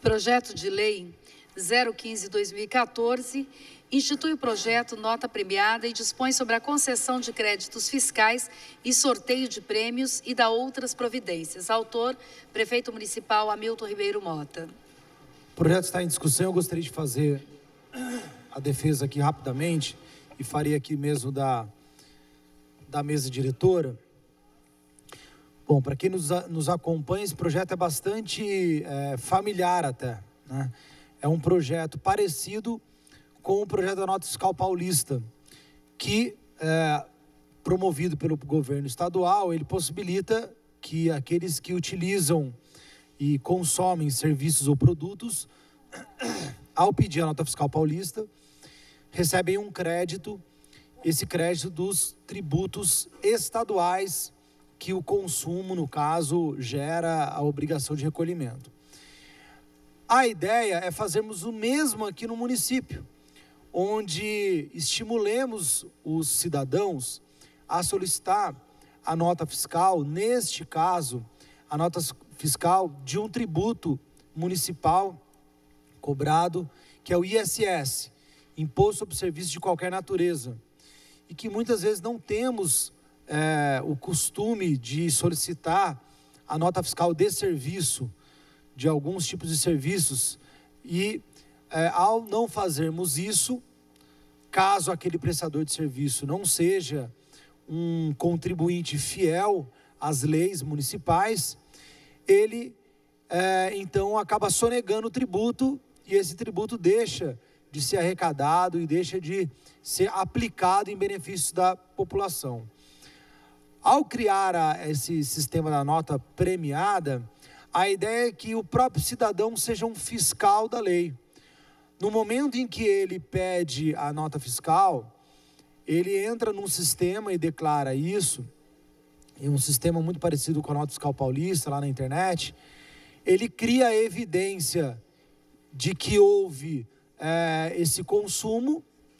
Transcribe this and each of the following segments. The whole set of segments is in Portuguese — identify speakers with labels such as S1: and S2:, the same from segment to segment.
S1: Projeto de Lei 015/2014 institui o projeto Nota Premiada e dispõe sobre a concessão de créditos fiscais e sorteio de prêmios e da outras providências. Autor, Prefeito Municipal Hamilton Ribeiro Mota.
S2: O projeto está em discussão. Eu gostaria de fazer a defesa aqui rapidamente e faria aqui mesmo da mesa diretora. Bom, para quem nos acompanha, esse projeto é bastante familiar até, né? É um projeto parecido com o projeto da Nota Fiscal Paulista, que, promovido pelo governo estadual, ele possibilita que aqueles que utilizam e consomem serviços ou produtos, ao pedir a Nota Fiscal Paulista, recebem um crédito, esse crédito dos tributos estaduais que o consumo, no caso, gera a obrigação de recolhimento. A ideia é fazermos o mesmo aqui no município, onde estimulemos os cidadãos a solicitar a nota fiscal, neste caso, a nota fiscal de um tributo municipal cobrado, que é o ISS, Imposto sobre Serviços de Qualquer Natureza, e que muitas vezes não temos o costume de solicitar a nota fiscal de serviço, de alguns tipos de serviços, e ao não fazermos isso, caso aquele prestador de serviço não seja um contribuinte fiel às leis municipais, ele então acaba sonegando o tributo, e esse tributo deixa de ser arrecadado e deixa de ser aplicado em benefício da população. Ao criar esse sistema da nota premiada, a ideia é que o próprio cidadão seja um fiscal da lei. No momento em que ele pede a nota fiscal, ele entra num sistema e declara isso, em um sistema muito parecido com a Nota Fiscal Paulista, lá na internet. Ele cria a evidência de que houve esse consumo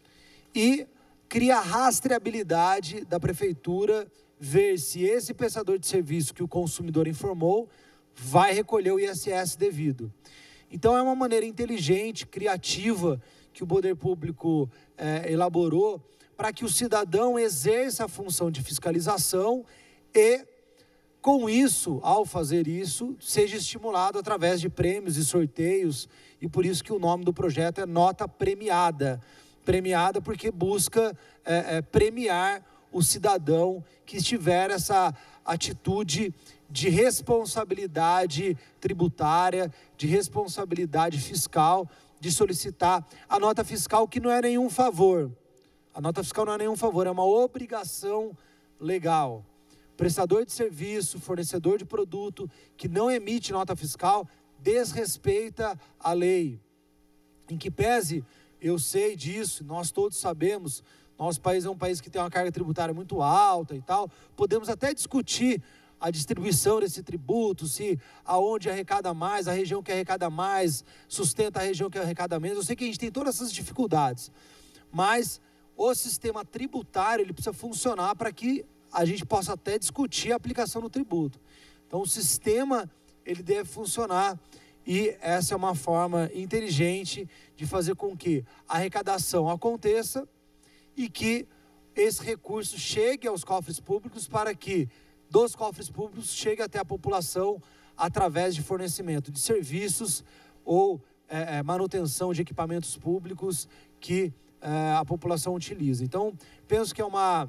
S2: e cria a rastreabilidade da prefeitura, ver se esse prestador de serviço que o consumidor informou vai recolher o ISS devido. Então é uma maneira inteligente, criativa, que o poder público elaborou para que o cidadão exerça a função de fiscalização e, com isso, ao fazer isso, seja estimulado através de prêmios e sorteios, e por isso que o nome do projeto é Nota Premiada. Premiada porque busca premiar o cidadão que tiver essa atitude de responsabilidade tributária, de responsabilidade fiscal, de solicitar a nota fiscal, que não é nenhum favor. A nota fiscal não é nenhum favor, é uma obrigação legal. Prestador de serviço, fornecedor de produto que não emite nota fiscal, desrespeita a lei. Em que pese, eu sei disso, nós todos sabemos, nosso país é um país que tem uma carga tributária muito alta e tal, podemos até discutir a distribuição desse tributo, se aonde arrecada mais, a região que arrecada mais, sustenta a região que arrecada menos. Eu sei que a gente tem todas essas dificuldades, mas o sistema tributário, ele precisa funcionar para que a gente possa até discutir a aplicação do tributo. Então o sistema, ele deve funcionar, e essa é uma forma inteligente de fazer com que a arrecadação aconteça e que esse recurso chegue aos cofres públicos, para que dos cofres públicos chegue até a população através de fornecimento de serviços ou manutenção de equipamentos públicos que a população utiliza. Então, penso que é uma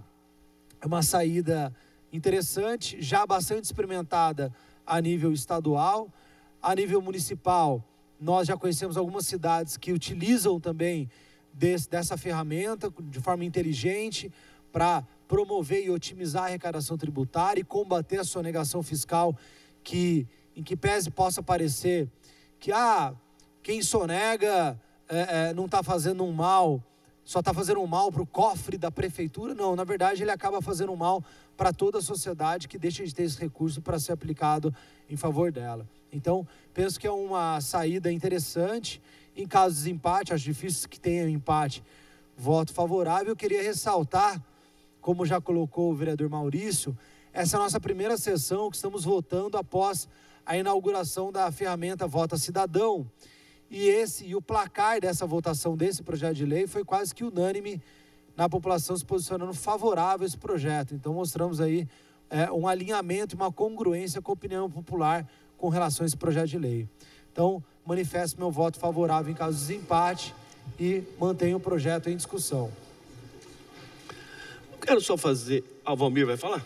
S2: saída interessante, já bastante experimentada a nível estadual. A nível municipal, nós já conhecemos algumas cidades que utilizam também dessa ferramenta de forma inteligente para promover e otimizar a arrecadação tributária e combater a sonegação fiscal, em que pese possa parecer que quem sonega não está fazendo um mal, só está fazendo um mal para o cofre da prefeitura. Não, na verdade ele acaba fazendo um mal para toda a sociedade, que deixa de ter esse recurso para ser aplicado em favor dela. Então, penso que é uma saída interessante. Em caso de desempate, acho difícil que tenha um empate, voto favorável. Eu queria ressaltar, como já colocou o vereador Maurício, essa é a nossa primeira sessão que estamos votando após a inauguração da ferramenta Vota Cidadão. E o placar dessa votação desse projeto de lei foi quase que unânime na população se posicionando favorável a esse projeto. Então mostramos aí um alinhamento e uma congruência com a opinião popular com relação a esse projeto de lei. Então manifesto meu voto favorável em caso de desempate e mantenho o projeto em discussão.
S3: Quero só fazer... Valmir vai falar?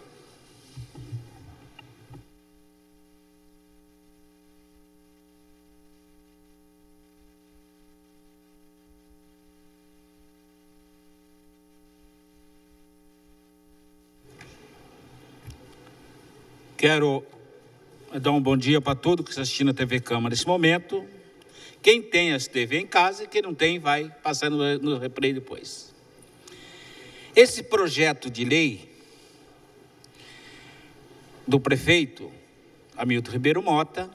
S4: Quero dar um bom dia para todo que está assistindo a TV Câmara nesse momento. Quem tem as TV em casa e quem não tem vai passar no replay depois. Esse projeto de lei do prefeito Hamilton Ribeiro Mota,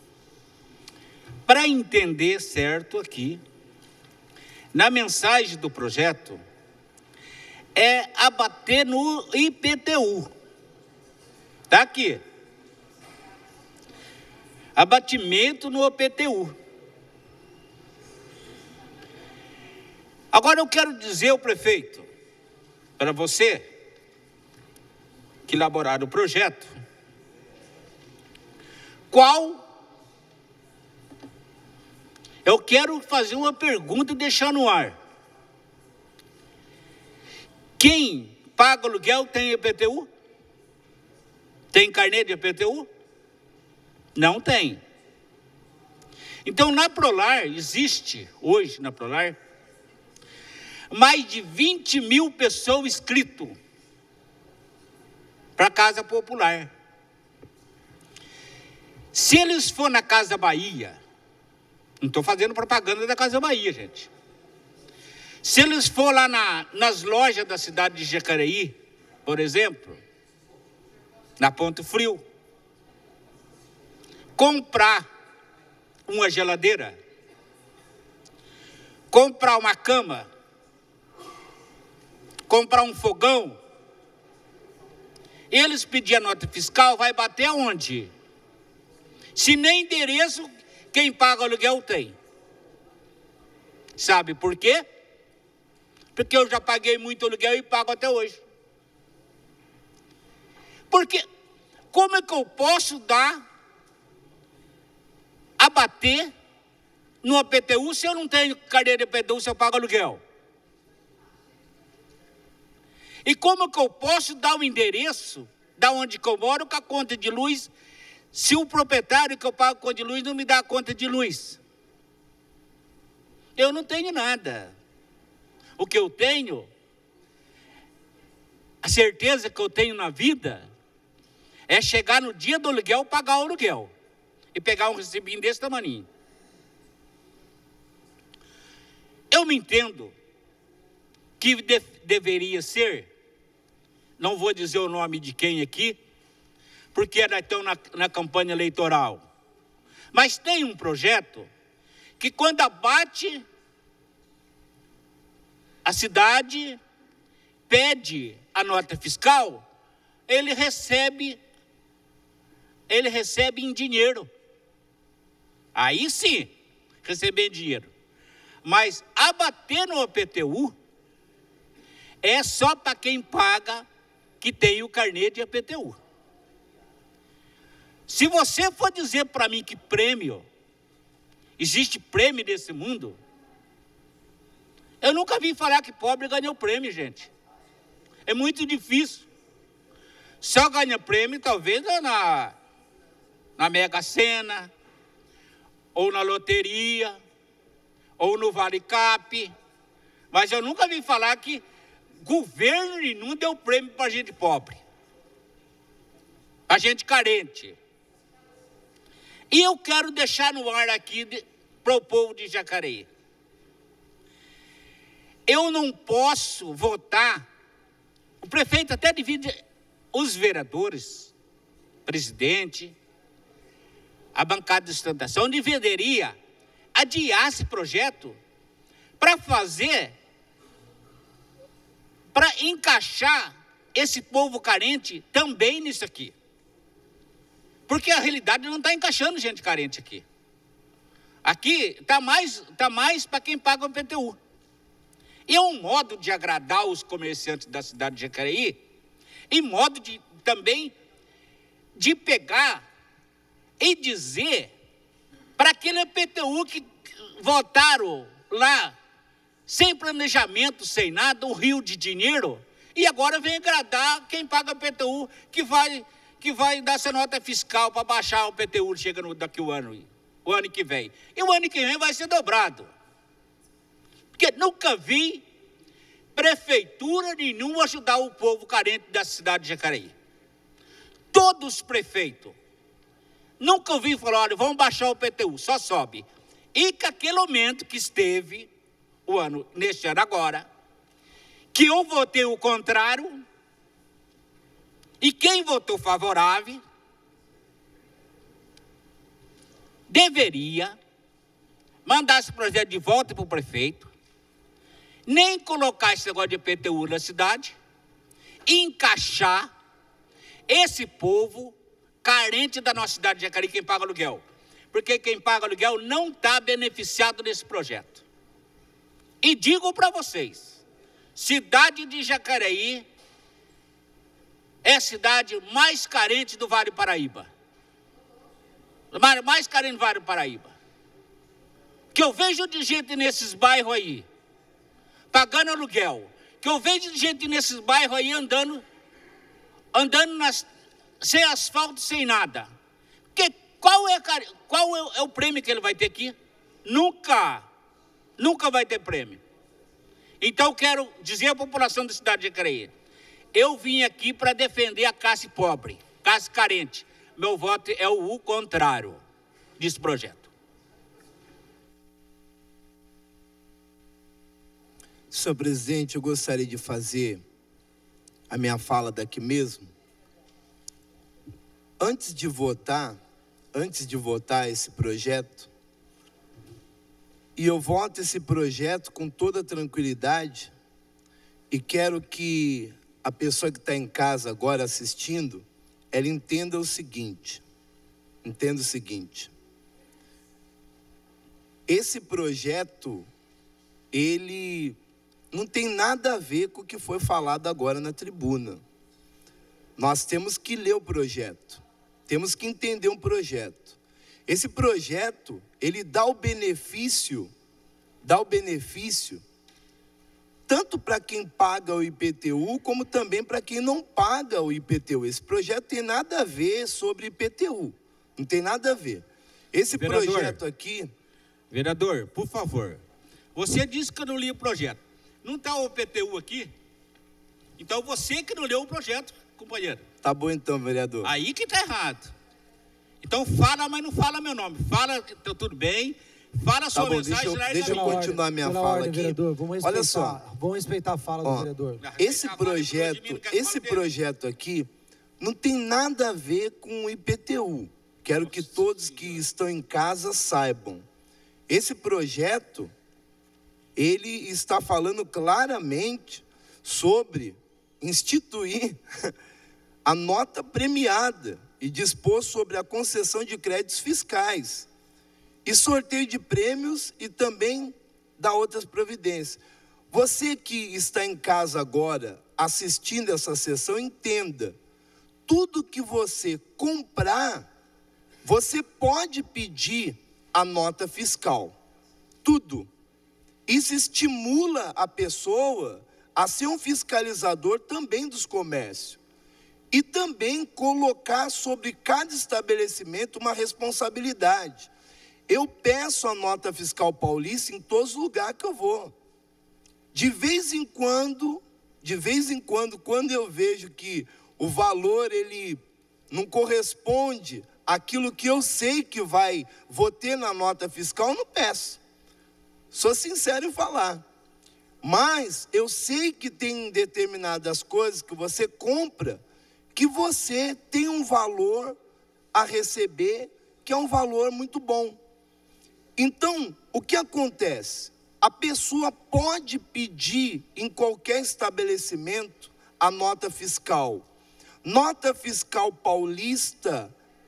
S4: para entender certo aqui, na mensagem do projeto, é abater no IPTU. Está aqui. Abatimento no IPTU. Agora eu quero dizer ao prefeito, para você que elaboraram o projeto, eu quero fazer uma pergunta e deixar no ar. Quem paga aluguel tem IPTU? Tem carnê de IPTU? Não tem. Então, na Prolar, existe hoje, na Prolar, mais de 20 mil pessoas inscritas para a Casa Popular. Se eles for na Casa Bahia, não estou fazendo propaganda da Casa Bahia, gente. Se eles for lá nas lojas da cidade de Jacareí, por exemplo, na Ponto Frio, comprar uma geladeira, comprar uma cama, comprar um fogão, eles pedir a nota fiscal, vai bater aonde? Se nem endereço quem paga o aluguel tem. Sabe por quê? Porque eu já paguei muito aluguel e pago até hoje. Porque como é que eu posso abater no IPTU se eu não tenho carteira de IPTU, se eu pago aluguel? E como que eu posso dar o endereço da onde que eu moro com a conta de luz, se o proprietário que eu pago conta de luz não me dá a conta de luz? Eu não tenho nada. O que eu tenho, a certeza que eu tenho na vida, é chegar no dia do aluguel, pagar o aluguel e pegar um recibinho desse tamaninho. Eu me entendo que deveria ser, não vou dizer o nome de quem aqui, porque nós estamos na campanha eleitoral, mas tem um projeto que quando abate, a cidade pede a nota fiscal, ele recebe em dinheiro. Aí sim, receber em dinheiro. Mas abater no IPTU é só para quem paga, que tem o carnê de IPTU. Se você for dizer para mim que prêmio, existe prêmio nesse mundo, eu nunca vi falar que pobre ganhou prêmio, gente. É muito difícil. Só ganha prêmio, talvez, na Mega Sena, ou na loteria, ou no Vale Cap. Mas eu nunca vi falar que governo nenhum deu prêmio para gente pobre, para gente carente. E eu quero deixar no ar aqui para o povo de Jacareí. Eu não posso votar, o prefeito até divide os vereadores, presidente, a bancada de sustentação, deveria adiar esse projeto para encaixar esse povo carente também nisso aqui. Porque a realidade não está encaixando gente carente aqui. Aqui está mais para quem paga o IPTU. E é um modo de agradar os comerciantes da cidade de Jacareí, e modo de também de pegar e dizer para aquele IPTU que votaram lá, sem planejamento, sem nada, um rio de dinheiro, e agora vem agradar quem paga o IPTU, que vai dar essa nota fiscal para baixar o IPTU, chega daqui o ano que vem. E o ano que vem vai ser dobrado. Porque nunca vi prefeitura nenhuma ajudar o povo carente da cidade de Jacareí. Todos os prefeitos. Nunca ouvi falar, olha, vamos baixar o IPTU, só sobe. E que aquele momento que esteve, neste ano agora, que eu votei o contrário, e quem votou favorável, deveria mandar esse projeto de volta para o prefeito, nem colocar esse negócio de IPTU na cidade, e encaixar esse povo carente da nossa cidade de Jacareí, quem paga aluguel. Porque quem paga aluguel não está beneficiado nesse projeto. E digo para vocês, cidade de Jacareí é a cidade mais carente do Vale do Paraíba. Mais carente do Vale do Paraíba. Que eu vejo de gente nesses bairros aí, pagando aluguel. Que eu vejo de gente nesses bairros aí andando sem asfalto, sem nada. Porque qual é o prêmio que ele vai ter aqui? Nunca vai ter prêmio. Então quero dizer à população da cidade de Jacareí, eu vim aqui para defender a classe pobre, classe carente. Meu voto é o contrário desse projeto.
S5: Senhor presidente, eu gostaria de fazer a minha fala daqui mesmo. Antes de votar esse projeto, e eu voto esse projeto com toda tranquilidade, e quero que a pessoa que está em casa agora assistindo, ela entenda o seguinte, esse projeto, ele não tem nada a ver com o que foi falado agora na tribuna. Nós temos que ler o projeto, temos que entender um projeto. Esse projeto, ele dá o benefício tanto para quem paga o IPTU, como também para quem não paga o IPTU. Esse projeto tem nada a ver sobre IPTU, não tem nada a ver. Esse projeto aqui...
S4: Vereador, por favor, você disse que eu não li o projeto. Não está o IPTU aqui? Então você que não leu o projeto, companheiro.
S5: Tá bom então, vereador.
S4: Aí que está errado. Então fala, mas não fala meu nome. Fala que está tudo bem. Fala a sua mensagem.
S5: Deixa eu continuar minha fala aqui.
S2: Vereador,
S5: olha só.
S2: Vamos respeitar a fala do vereador.
S5: Esse projeto aqui não tem nada a ver com o IPTU. Quero que todos que estão em casa saibam. Esse projeto, ele está falando claramente sobre instituir a nota premiada e dispor sobre a concessão de créditos fiscais e sorteio de prêmios e também dar outras providências. Você que está em casa agora assistindo essa sessão, entenda, tudo que você comprar, você pode pedir a nota fiscal, tudo. Isso estimula a pessoa a ser um fiscalizador também dos comércios e também colocar sobre cada estabelecimento uma responsabilidade. Eu peço a nota fiscal paulista em todos os lugares que eu vou. De vez em quando, quando eu vejo que o valor ele não corresponde àquilo que eu sei que vou ter na nota fiscal, eu não peço. Sou sincero em falar. Mas eu sei que tem determinadas coisas que você compra, que você tem um valor a receber, que é um valor muito bom. Então, o que acontece? A pessoa pode pedir em qualquer estabelecimento a nota fiscal. Nota fiscal paulista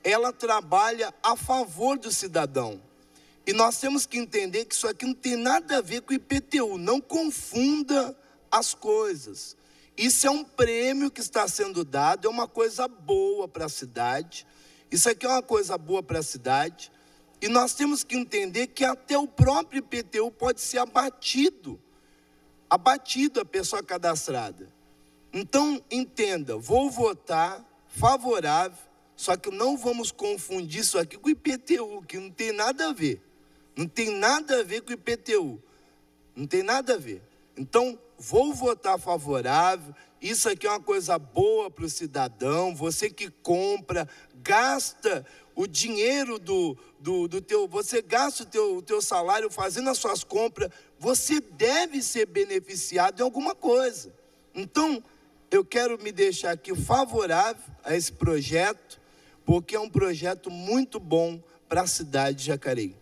S5: ela trabalha a favor do cidadão. E nós temos que entender que isso aqui não tem nada a ver com o IPTU. Não confunda as coisas. Isso é um prêmio que está sendo dado, é uma coisa boa para a cidade. Isso aqui é uma coisa boa para a cidade. E nós temos que entender que até o próprio IPTU pode ser abatido a pessoa cadastrada. Então, entenda, vou votar favorável, só que não vamos confundir isso aqui com o IPTU, que não tem nada a ver. Não tem nada a ver com o IPTU. Não tem nada a ver. Então, vou votar favorável. Isso aqui é uma coisa boa para o cidadão. Você que compra, gasta o dinheiro do teu... Você gasta o teu salário fazendo as suas compras. Você deve ser beneficiado em alguma coisa. Então, eu quero me deixar aqui favorável a esse projeto, porque é um projeto muito bom para a cidade de Jacareí.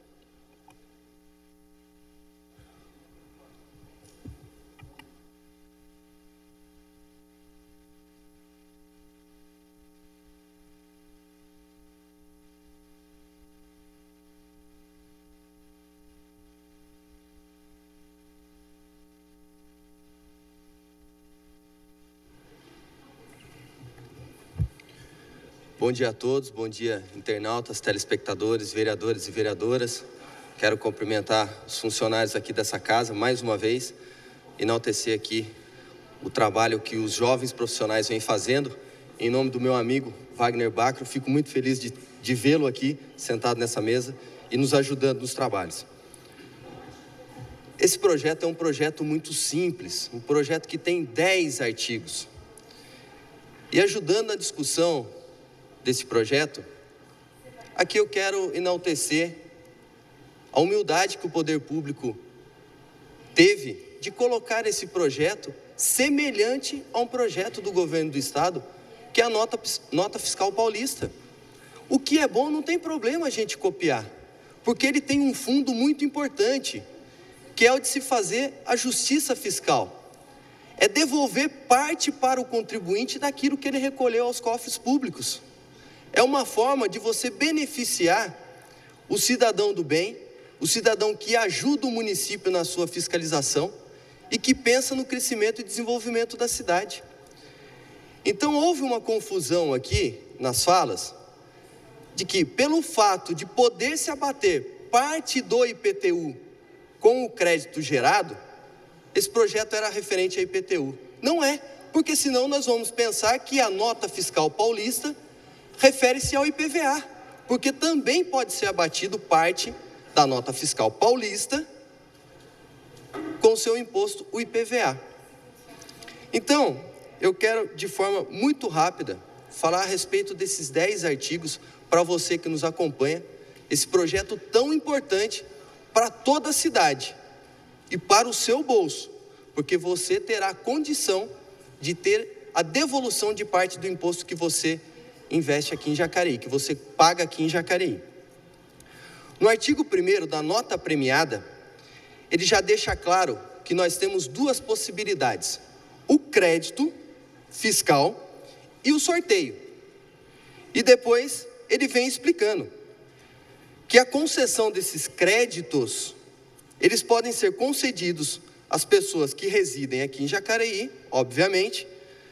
S6: Bom dia a todos, bom dia internautas, telespectadores, vereadores e vereadoras. Quero cumprimentar os funcionários aqui dessa casa mais uma vez, enaltecer aqui o trabalho que os jovens profissionais vêm fazendo. Em nome do meu amigo Wagner Bacro, fico muito feliz de vê-lo aqui sentado nessa mesa e nos ajudando nos trabalhos. Esse projeto é um projeto muito simples, um projeto que tem 10 artigos. E ajudando na discussão desse projeto, aqui eu quero enaltecer a humildade que o poder público teve de colocar esse projeto semelhante a um projeto do governo do estado, que é a nota fiscal paulista. O que é bom, não tem problema a gente copiar, porque ele tem um fundo muito importante, que é o de se fazer a justiça fiscal. É devolver parte para o contribuinte daquilo que ele recolheu aos cofres públicos. É uma forma de você beneficiar o cidadão do bem, o cidadão que ajuda o município na sua fiscalização e que pensa no crescimento e desenvolvimento da cidade. Então houve uma confusão aqui nas falas, de que pelo fato de poder se abater parte do IPTU com o crédito gerado, esse projeto era referente a IPTU. Não é, porque senão nós vamos pensar que a nota fiscal paulista refere-se ao IPVA, porque também pode ser abatido parte da nota fiscal paulista com seu imposto, o IPVA. Então, eu quero de forma muito rápida falar a respeito desses 10 artigos para você que nos acompanha, esse projeto tão importante para toda a cidade e para o seu bolso, porque você terá condição de ter a devolução de parte do imposto que você investe aqui em Jacareí, que você paga aqui em Jacareí. No artigo 1º da nota premiada, ele já deixa claro que nós temos duas possibilidades: o crédito fiscal e o sorteio. E depois ele vem explicando que a concessão desses créditos, eles podem ser concedidos às pessoas que residem aqui em Jacareí, obviamente.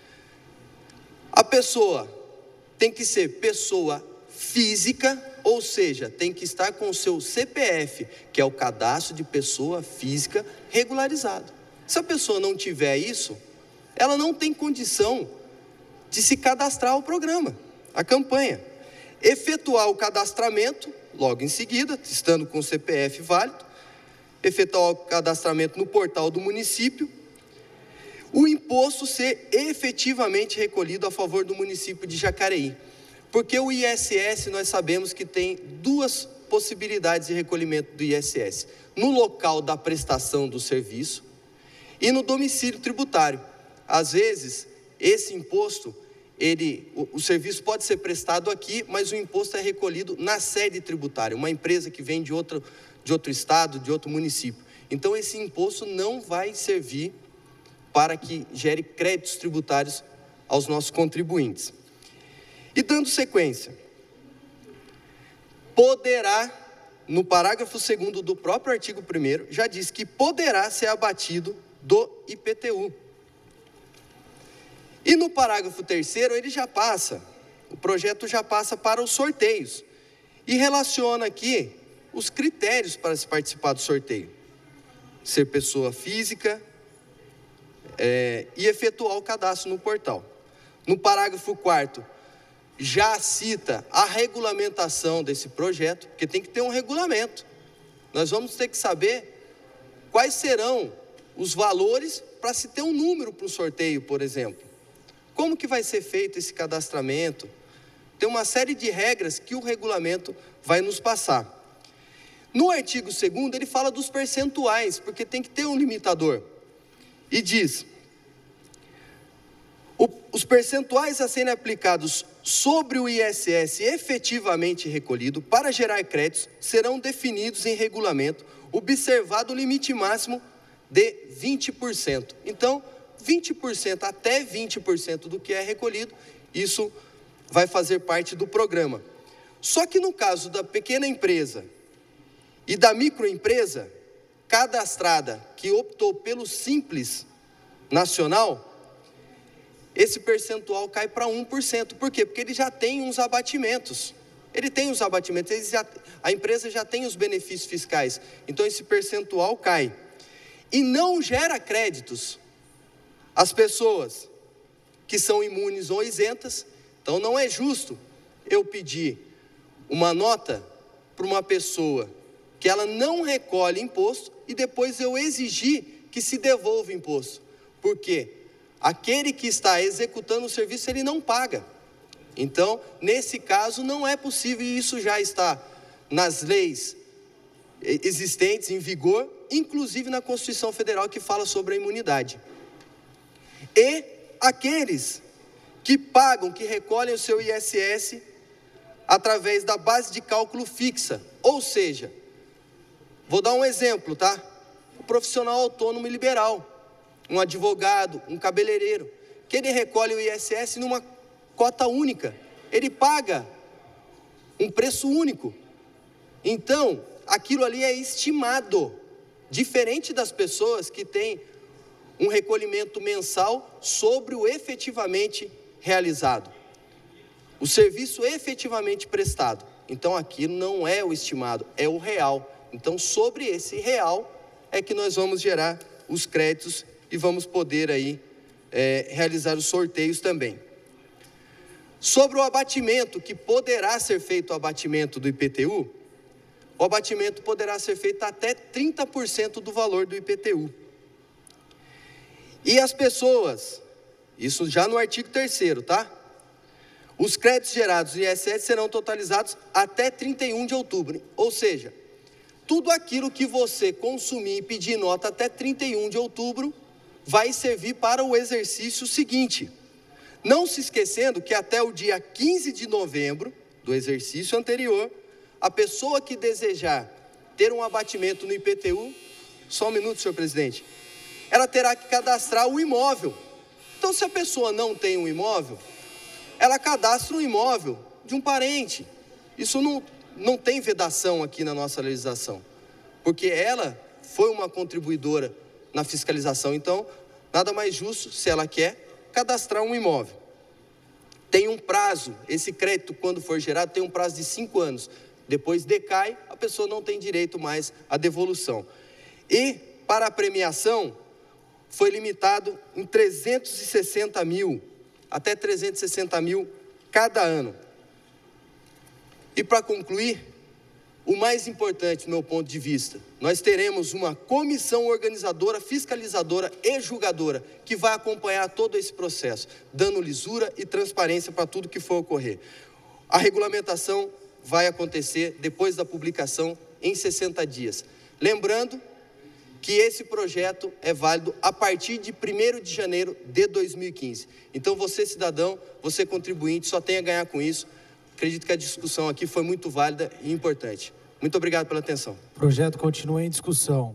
S6: A pessoa tem que ser pessoa física, ou seja, tem que estar com o seu CPF, que é o cadastro de pessoa física regularizado. Se a pessoa não tiver isso, ela não tem condição de se cadastrar ao programa, à campanha. Efetuar o cadastramento, logo em seguida, estando com o CPF válido, efetuar o cadastramento no portal do município, o imposto ser efetivamente recolhido a favor do município de Jacareí. Porque o ISS, nós sabemos que tem duas possibilidades de recolhimento do ISS: no local da prestação do serviço e no domicílio tributário. Às vezes, esse imposto, o serviço pode ser prestado aqui, mas o imposto é recolhido na sede tributária, uma empresa que vem de outro estado, de outro município. Então, esse imposto não vai servir para que gere créditos tributários aos nossos contribuintes. E dando sequência, poderá, no parágrafo 2º do próprio artigo 1º, já diz que poderá ser abatido do IPTU. E no parágrafo 3º, ele já passa, o projeto já passa para os sorteios, e relaciona aqui os critérios para se participar do sorteio. Ser pessoa física e efetuar o cadastro no portal. No parágrafo 4º, já cita a regulamentação desse projeto, porque tem que ter um regulamento. Nós vamos ter que saber quais serão os valores para se ter um número para o sorteio, por exemplo. Como que vai ser feito esse cadastramento? Tem uma série de regras que o regulamento vai nos passar. No artigo 2º, ele fala dos percentuais, porque tem que ter um limitador. E diz: os percentuais a serem aplicados sobre o ISS efetivamente recolhido para gerar créditos serão definidos em regulamento, observado o limite máximo de 20%. Então, 20%, até 20% do que é recolhido, isso vai fazer parte do programa. Só que no caso da pequena empresa e da microempresa cadastrada, que optou pelo Simples Nacional, esse percentual cai para 1%. Por quê? Porque ele já tem uns abatimentos. Ele tem os abatimentos, a empresa já tem os benefícios fiscais. Então, esse percentual cai. E não gera créditos às pessoas que são imunes ou isentas. Então, não é justo eu pedir uma nota para uma pessoa que ela não recolhe imposto e depois eu exigir que se devolva o imposto. Por quê? Aquele que está executando o serviço, ele não paga. Então, nesse caso, não é possível, e isso já está nas leis existentes, em vigor, inclusive na Constituição Federal, que fala sobre a imunidade. E aqueles que pagam, que recolhem o seu ISS através da base de cálculo fixa, ou seja, vou dar um exemplo, tá? O profissional autônomo e liberal, um advogado, um cabeleireiro, que ele recolhe o ISS numa cota única, ele paga um preço único. Então, aquilo ali é estimado, diferente das pessoas que têm um recolhimento mensal sobre o efetivamente realizado, o serviço efetivamente prestado. Então, aquilo não é o estimado, é o real. Então, sobre esse real é que nós vamos gerar os créditos e vamos poder aí realizar os sorteios também. Sobre o abatimento, que poderá ser feito o abatimento do IPTU, o abatimento poderá ser feito até 30% do valor do IPTU. E as pessoas, isso já no artigo 3º, tá? Os créditos gerados no ISS serão totalizados até 31 de outubro, ou seja, tudo aquilo que você consumir e pedir nota até 31 de outubro vai servir para o exercício seguinte. Não se esquecendo que até o dia 15 de novembro do exercício anterior, a pessoa que desejar ter um abatimento no IPTU, só um minuto, senhor presidente, ela terá que cadastrar o imóvel. Então, se a pessoa não tem um imóvel, ela cadastra um imóvel de um parente. Isso não tem vedação aqui na nossa legislação, porque ela foi uma contribuidora na fiscalização. Então, nada mais justo, se ela quer, cadastrar um imóvel. Tem um prazo, esse crédito, quando for gerado, tem um prazo de 5 anos. Depois decai, a pessoa não tem direito mais à devolução. E, para a premiação, foi limitado em 360 mil, até 360 mil cada ano. E para concluir, o mais importante, do meu ponto de vista, nós teremos uma comissão organizadora, fiscalizadora e julgadora, que vai acompanhar todo esse processo, dando lisura e transparência para tudo que for ocorrer. A regulamentação vai acontecer depois da publicação em 60 dias. Lembrando que esse projeto é válido a partir de 1º de janeiro de 2015. Então, você, cidadão, você contribuinte, só tem a ganhar com isso. Acredito que a discussão aqui foi muito válida e importante. Muito obrigado pela atenção.
S2: O projeto continua em discussão.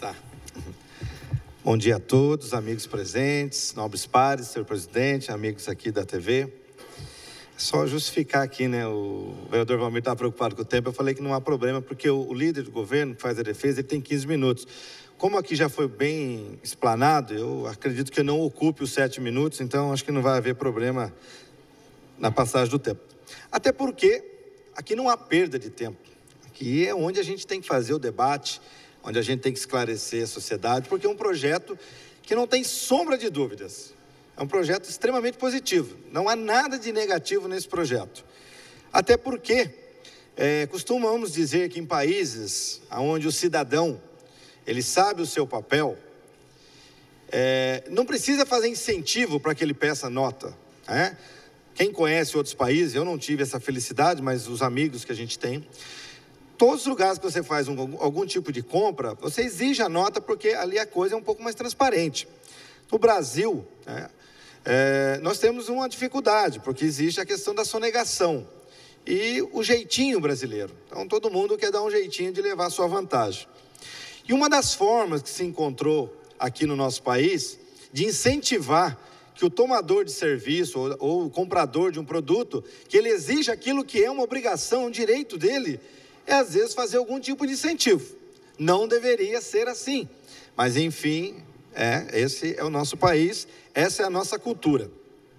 S7: Tá. Bom dia a todos, amigos presentes, nobres pares, senhor presidente, amigos aqui da TV. Só justificar aqui, né, o vereador Valmir estava preocupado com o tempo, eu falei que não há problema, porque o líder do governo que faz a defesa, ele tem 15 minutos. Como aqui já foi bem explanado, eu acredito que eu não ocupe os 7 minutos, então acho que não vai haver problema na passagem do tempo. Até porque aqui não há perda de tempo. Aqui é onde a gente tem que fazer o debate, onde a gente tem que esclarecer a sociedade, porque é um projeto que não tem sombra de dúvidas. É um projeto extremamente positivo. Não há nada de negativo nesse projeto. Até porque costumamos dizer que em países onde o cidadão ele sabe o seu papel, não precisa fazer incentivo para que ele peça nota. Quem conhece outros países, eu não tive essa felicidade, mas os amigos que a gente tem, todos os lugares que você faz algum tipo de compra, você exige a nota porque ali a coisa é um pouco mais transparente. No Brasil, nós temos uma dificuldade, porque existe a questão da sonegação e o jeitinho brasileiro. Então, todo mundo quer dar um jeitinho de levar a sua vantagem. E uma das formas que se encontrou aqui no nosso país de incentivar que o tomador de serviço ou o comprador de um produto, que ele exija aquilo que é uma obrigação, um direito dele, às vezes fazer algum tipo de incentivo. Não deveria ser assim, mas enfim, esse é o nosso país, essa é a nossa cultura.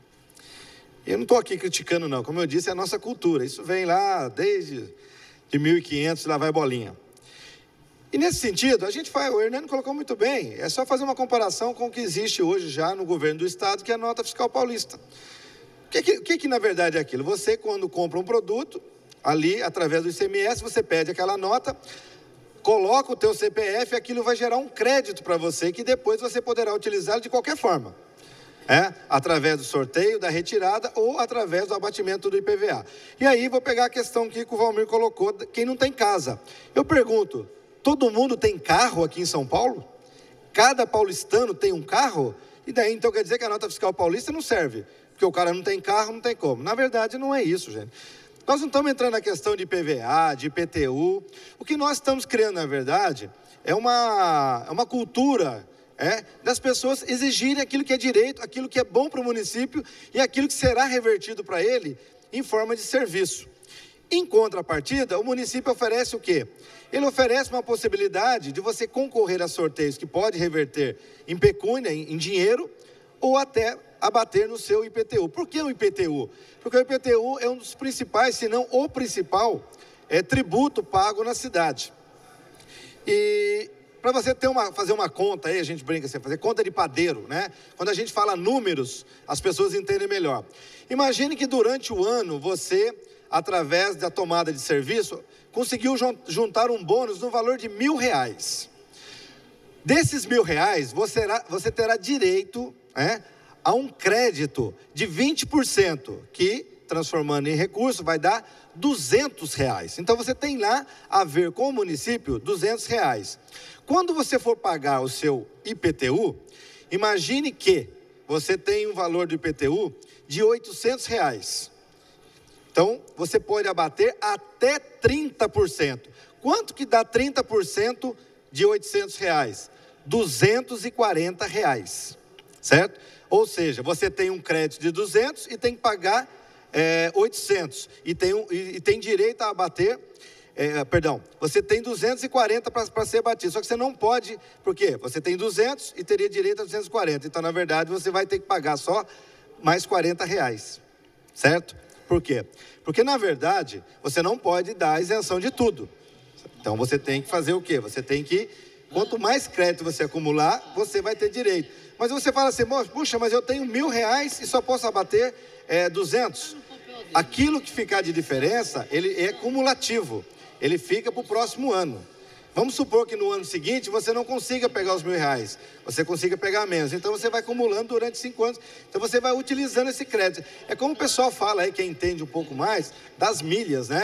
S7: Eu não estou aqui criticando não, como eu disse, é a nossa cultura, isso vem lá desde de 1500, lá vai bolinha. E nesse sentido, o Hernando colocou muito bem, é só fazer uma comparação com o que existe hoje já no governo do estado, que é a nota fiscal paulista. O que na verdade é aquilo? Você, quando compra um produto, ali, através do ICMS, você pede aquela nota, coloca o teu CPF, aquilo vai gerar um crédito para você, que depois você poderá utilizá-lo de qualquer forma. Através do sorteio, da retirada, ou através do abatimento do IPVA. E aí, vou pegar a questão que o Valmir colocou, quem não tem casa. Eu pergunto, todo mundo tem carro aqui em São Paulo? Cada paulistano tem um carro? E daí, então, quer dizer que a nota fiscal paulista não serve? Porque o cara não tem carro, não tem como. Na verdade, não é isso, gente. Nós não estamos entrando na questão de IPVA, de IPTU. O que nós estamos criando, na verdade, é uma cultura das pessoas exigirem aquilo que é direito, aquilo que é bom para o município e aquilo que será revertido para ele em forma de serviço. Em contrapartida, o município oferece o quê? Ele oferece uma possibilidade de você concorrer a sorteios que pode reverter em pecúnia, em dinheiro, ou até abater no seu IPTU. Por que o IPTU? Porque o IPTU é um dos principais, se não o principal, tributo pago na cidade. E para você fazer uma conta aí, a gente brinca assim, fazer conta de padeiro, né? Quando a gente fala números, as pessoas entendem melhor. Imagine que durante o ano você, através da tomada de serviço, conseguiu juntar um bônus no valor de R$1.000. Desses R$1.000, você terá direito a um crédito de 20%, que, transformando em recurso, vai dar R$200. Então, você tem lá a ver com o município R$200. Quando você for pagar o seu IPTU, imagine que você tem um valor do IPTU de R$800. Então, você pode abater até 30%. Quanto que dá 30% de R$800? R$240, certo? Ou seja, você tem um crédito de 200 e tem que pagar 800. E tem direito a abater, você tem 240 para ser abatido. Só que você não pode, por quê? Você tem 200 e teria direito a 240. Então, na verdade, você vai ter que pagar só mais R$40, certo? Por quê? Porque, na verdade, você não pode dar isenção de tudo. Então, você tem que fazer o quê? Você tem que, quanto mais crédito você acumular, você vai ter direito. Mas você fala assim, puxa, mas eu tenho R$1.000 e só posso abater 200. Aquilo que ficar de diferença, ele é cumulativo. Ele fica para o próximo ano. Vamos supor que no ano seguinte você não consiga pegar os R$1.000, você consiga pegar menos. Então você vai acumulando durante 5 anos. Então você vai utilizando esse crédito. É como o pessoal fala aí, quem entende um pouco mais, das milhas, né?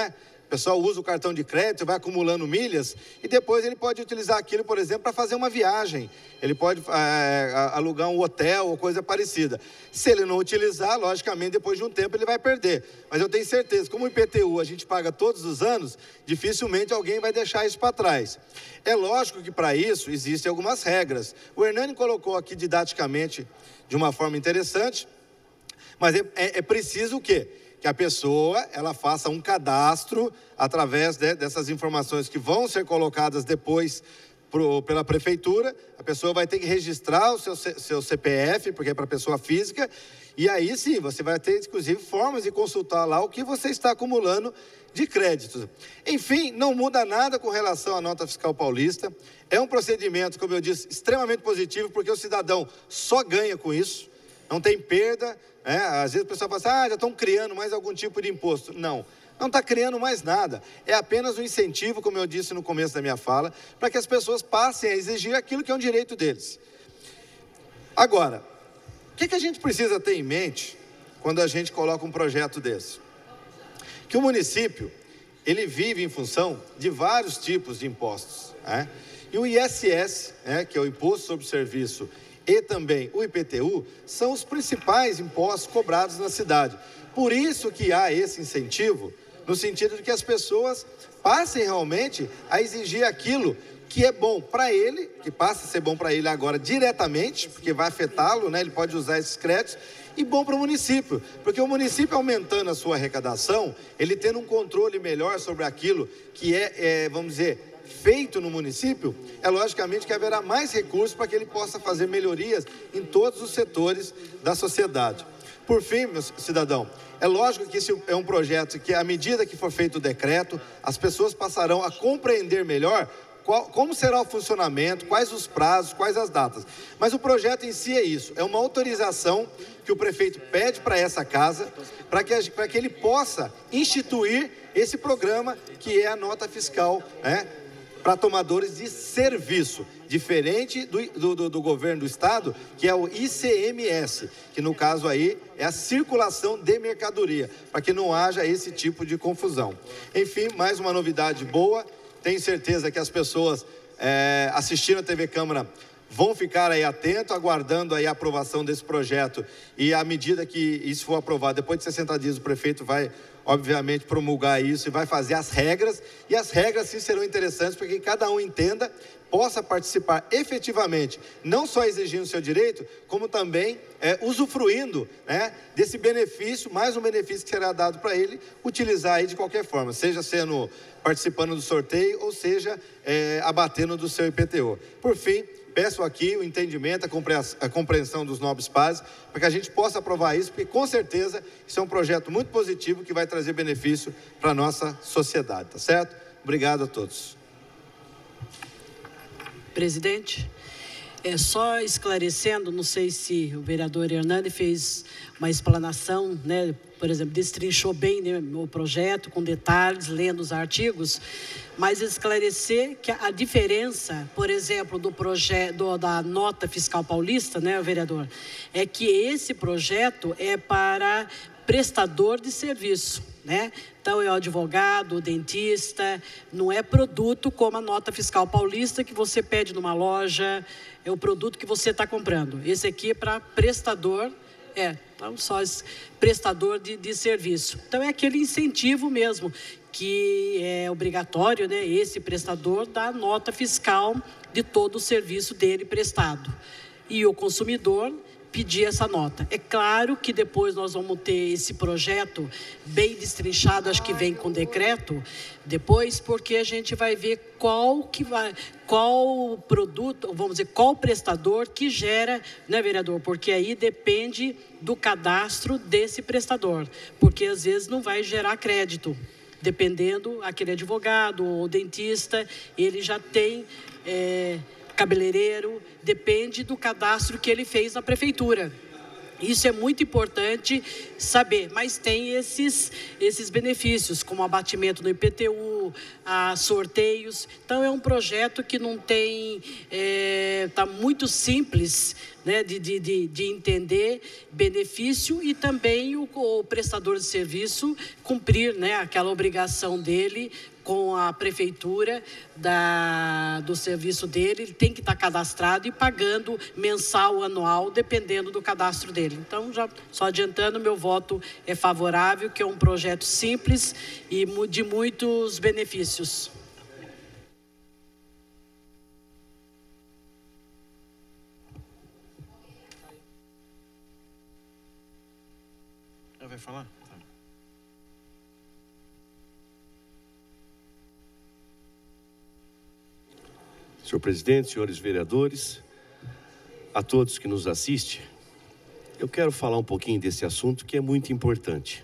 S7: O pessoal usa o cartão de crédito, vai acumulando milhas e depois ele pode utilizar aquilo, por exemplo, para fazer uma viagem. Ele pode alugar um hotel ou coisa parecida. Se ele não utilizar, logicamente, depois de um tempo ele vai perder. Mas eu tenho certeza, como o IPTU a gente paga todos os anos, dificilmente alguém vai deixar isso para trás. É lógico que para isso existem algumas regras. O Hernani colocou aqui didaticamente de uma forma interessante, mas é preciso o quê? Que a pessoa, ela faça um cadastro através dessas informações que vão ser colocadas depois pela prefeitura. A pessoa vai ter que registrar o seu CPF, porque é para pessoa física, e aí sim, você vai ter, inclusive, formas de consultar lá o que você está acumulando de créditos. Enfim, não muda nada com relação à nota fiscal paulista. É um procedimento, como eu disse, extremamente positivo, porque o cidadão só ganha com isso, não tem perda. Às vezes o pessoal fala assim, já estão criando mais algum tipo de imposto. Não está criando mais nada. É apenas um incentivo, como eu disse no começo da minha fala, para que as pessoas passem a exigir aquilo que é um direito deles. Agora, o que a gente precisa ter em mente quando a gente coloca um projeto desse? Que o município, ele vive em função de vários tipos de impostos. E o ISS, que é o Imposto sobre Serviço, e também o IPTU, são os principais impostos cobrados na cidade. Por isso que há esse incentivo, no sentido de que as pessoas passem realmente a exigir aquilo que é bom para ele, que passa a ser bom para ele agora diretamente, porque vai afetá-lo, ele pode usar esses créditos, e bom para o município, porque o município aumentando a sua arrecadação, ele tendo um controle melhor sobre aquilo que vamos dizer, feito no município, é logicamente que haverá mais recursos para que ele possa fazer melhorias em todos os setores da sociedade. Por fim, meu cidadão, é lógico que esse é um projeto que, à medida que for feito o decreto, as pessoas passarão a compreender melhor como será o funcionamento, quais os prazos, quais as datas. Mas o projeto em si é isso, é uma autorização que o prefeito pede para essa casa, para que ele possa instituir esse programa que é a nota fiscal, para tomadores de serviço, diferente do governo do estado, que é o ICMS, que no caso aí é a circulação de mercadoria, para que não haja esse tipo de confusão. Enfim, mais uma novidade boa, tenho certeza que as pessoas assistindo a TV Câmara vão ficar aí atentos, aguardando aí a aprovação desse projeto, e à medida que isso for aprovado, depois de 60 dias o prefeito vai obviamente promulgar isso e vai fazer as regras, e as regras sim serão interessantes para que cada um entenda, possa participar efetivamente, não só exigindo o seu direito, como também usufruindo desse benefício, mais um benefício que será dado para ele, utilizar aí de qualquer forma, seja participando do sorteio, ou seja, abatendo do seu IPTU. Por fim, peço aqui o entendimento, a compreensão dos nobres pares, para que a gente possa aprovar isso, porque com certeza isso é um projeto muito positivo que vai trazer benefício para a nossa sociedade, tá certo? Obrigado a todos.
S8: Presidente, só esclarecendo, não sei se o vereador Hernani fez uma explanação, por exemplo, destrinchou bem o projeto, com detalhes, lendo os artigos, mas esclarecer que a diferença, por exemplo, do projeto da nota fiscal paulista, vereador, é que esse projeto é para prestador de serviço, Então é o advogado, o dentista, não é produto como a nota fiscal paulista que você pede numa loja, é o produto que você está comprando. Esse aqui é para prestador, então só prestador de serviço. Então é aquele incentivo mesmo, que é obrigatório, esse prestador dar nota fiscal de todo o serviço dele prestado. E o consumidor pedir essa nota. É claro que depois nós vamos ter esse projeto bem destrinchado, acho que vem com decreto, depois, porque a gente vai ver qual produto, vamos dizer, qual prestador que gera, vereador? Porque aí depende do cadastro desse prestador, porque às vezes não vai gerar crédito, dependendo, aquele advogado ou dentista, ele já tem cabeleireiro, depende do cadastro que ele fez na prefeitura. Isso é muito importante saber, mas tem esses benefícios, como abatimento no IPTU, ligado a sorteios. Então, é um projeto que não tem... Está muito simples, né, de entender benefício e também o prestador de serviço cumprir, né, aquela obrigação dele com a prefeitura do serviço dele. Ele tem que estar cadastrado e pagando mensal, anual, dependendo do cadastro dele. Então, já só adiantando, meu voto é favorável, que é um projeto simples e de muitos benefícios.
S9: Vai falar? Tá.
S3: Senhor presidente, senhores vereadores, a todos que nos assistem, eu quero falar um pouquinho desse assunto que é muito importante.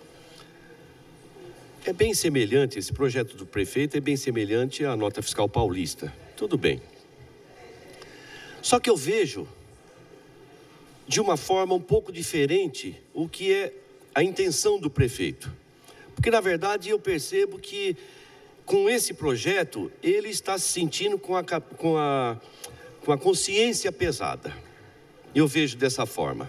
S3: É bem semelhante, esse projeto do prefeito é bem semelhante à nota fiscal paulista. Tudo bem. Só que eu vejo de uma forma um pouco diferente o que é a intenção do prefeito. Porque, na verdade, eu percebo que, com esse projeto, ele está se sentindo com a consciência pesada. Eu vejo dessa forma.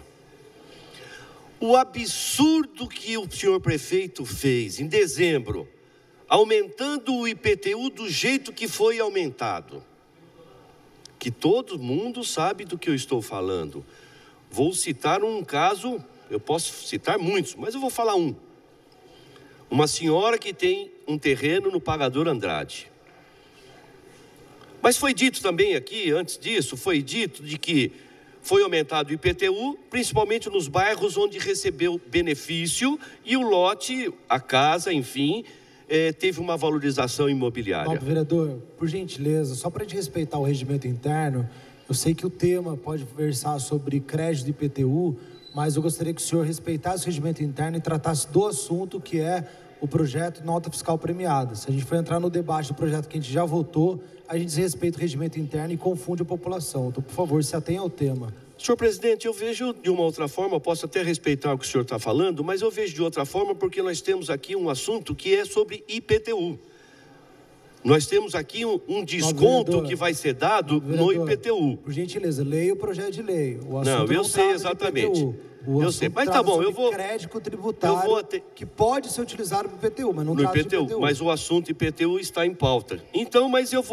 S3: O absurdo que o senhor prefeito fez em dezembro, aumentando o IPTU do jeito que foi aumentado, que todo mundo sabe do que eu estou falando. Vou citar um caso, eu posso citar muitos, mas eu vou falar um. Uma senhora que tem um terreno no Pagador Andrade. Mas foi dito também aqui, antes disso, foi dito de que foi aumentado o IPTU, principalmente nos bairros onde recebeu benefício e o lote, a casa, enfim, teve uma valorização imobiliária.
S2: Bom, vereador, por gentileza, só para a gente respeitar o regimento interno, eu sei que o tema pode versar sobre crédito de IPTU, mas eu gostaria que o senhor respeitasse o regimento interno e tratasse do assunto que é o projeto nota fiscal premiada. Se a gente for entrar no debate do projeto que a gente já votou, a gente desrespeita o regimento interno e confunde a população. Então, por favor, se atenha ao tema.
S3: Senhor presidente, eu vejo de uma outra forma, posso até respeitar o que o senhor está falando, mas eu vejo de outra forma porque nós temos aqui um assunto que é sobre IPTU. Nós temos aqui um desconto que vai ser dado no IPTU.
S2: Por gentileza, leia o projeto de lei. O assunto
S3: não, eu sei exatamente.
S2: Eu
S3: sei, mas tá bom, eu vou...
S2: crédito tributário que pode ser utilizado no IPTU, mas não trata de IPTU.
S3: Mas o assunto IPTU está em pauta. Então, mas eu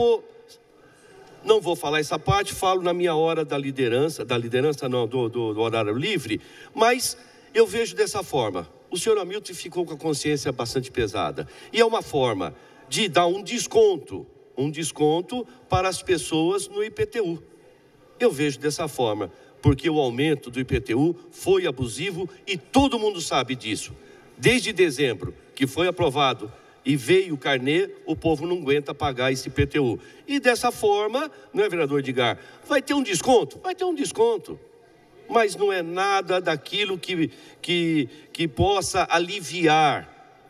S3: não vou falar essa parte, falo na minha hora da liderança não, do horário livre, mas eu vejo dessa forma. O senhor Hamilton ficou com a consciência bastante pesada. E é uma forma de dar um desconto para as pessoas no IPTU. Eu vejo dessa forma, porque o aumento do IPTU foi abusivo e todo mundo sabe disso. Desde dezembro, que foi aprovado e veio o carnê, o povo não aguenta pagar esse IPTU. E dessa forma, não é, vereador Edgar, vai ter um desconto? Vai ter um desconto. Mas não é nada daquilo que possa aliviar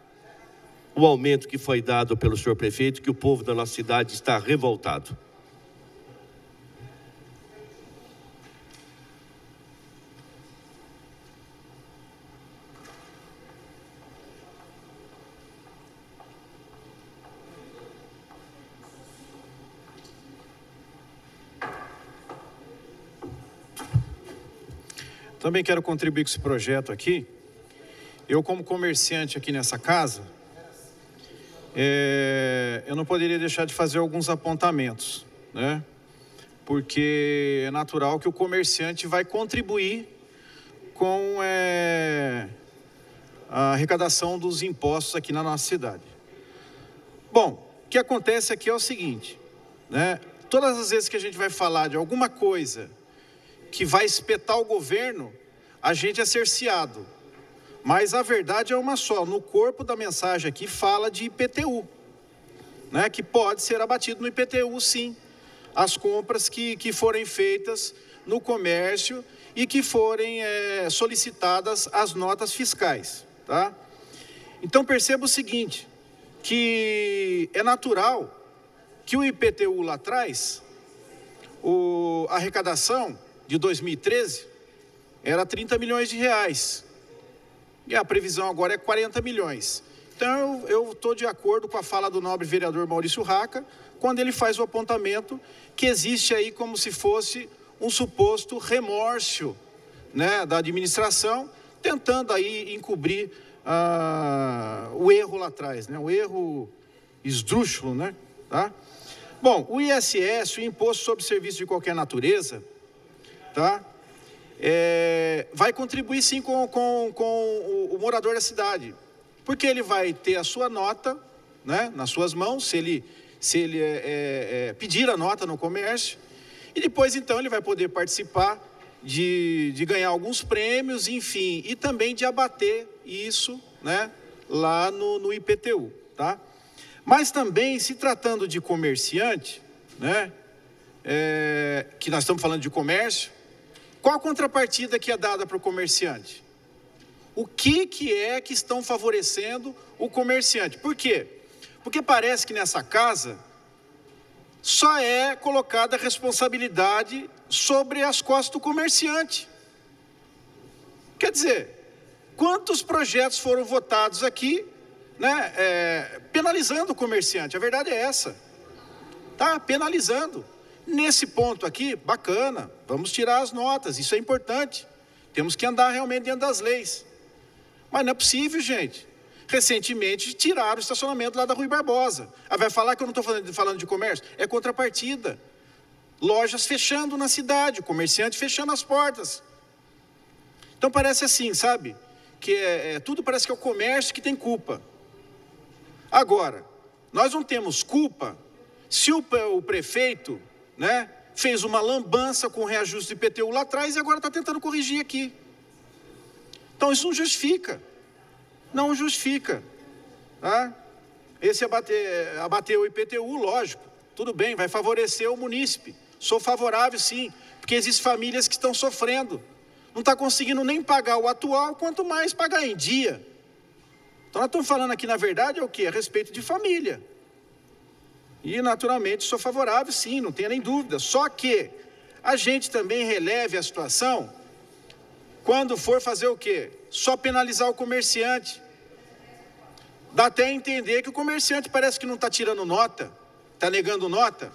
S3: o aumento que foi dado pelo senhor prefeito, que o povo da nossa cidade está revoltado.
S9: Também quero contribuir com esse projeto aqui. Eu, como comerciante aqui nessa casa, eu não poderia deixar de fazer alguns apontamentos, né? Porque é natural que o comerciante vai contribuir com a arrecadação dos impostos aqui na nossa cidade. Bom, o que acontece aqui é o seguinte, né? Todas as vezes que a gente vai falar de alguma coisa que vai espetar o governo, a gente é cerceado. Mas a verdade é uma só, no corpo da mensagem aqui fala de IPTU, né? Que pode ser abatido no IPTU, sim, as compras que forem feitas no comércio e que forem solicitadas as notas fiscais, tá? Então perceba o seguinte, que é natural que o IPTU lá atrás, a arrecadação de 2013 era 30 milhões de reais. E a previsão agora é 40 milhões. Então, eu estou de acordo com a fala do nobre vereador Maurício Raca, quando ele faz o apontamento que existe aí como se fosse um suposto remorso, né, da administração, tentando aí encobrir o erro lá atrás, né, o erro esdrúxulo, né, tá? Bom, o ISS, o Imposto sobre Serviço de Qualquer Natureza, tá? Vai contribuir sim com o morador da cidade, porque ele vai ter a sua nota, né, nas suas mãos, se ele pedir a nota no comércio, e depois então ele vai poder participar de ganhar alguns prêmios, enfim, e também de abater isso, né, lá no IPTU, tá? Mas também, se tratando de comerciante, né, que nós estamos falando de comércio, qual a contrapartida que é dada para o comerciante? O que é que estão favorecendo o comerciante? Por quê? Porque parece que nessa casa só é colocada a responsabilidade sobre as costas do comerciante. Quer dizer, quantos projetos foram votados aqui, né, penalizando o comerciante? A verdade é essa, tá? Penalizando. Nesse ponto aqui, bacana, vamos tirar as notas, isso é importante. Temos que andar realmente dentro das leis. Mas não é possível, gente. Recentemente tiraram o estacionamento lá da Rui Barbosa. Vai falar que eu não estou falando de comércio? É contrapartida. Lojas fechando na cidade, comerciante fechando as portas. Então parece assim, sabe? Que tudo parece que é o comércio que tem culpa. Agora, nós não temos culpa se o prefeito, né, fez uma lambança com o reajuste do IPTU lá atrás e agora está tentando corrigir aqui. Então isso não justifica. Não justifica, tá? Esse abater o IPTU, lógico, tudo bem, vai favorecer o munícipe. Sou favorável, sim, porque existem famílias que estão sofrendo. Não está conseguindo nem pagar o atual, quanto mais pagar em dia. Então, nós estamos falando aqui, na verdade, é o quê? A respeito de família. E, naturalmente, sou favorável, sim, não tenha nem dúvida. Só que a gente também releve a situação quando for fazer o quê? Só penalizar o comerciante. Dá até a entender que o comerciante parece que não está tirando nota, está negando nota.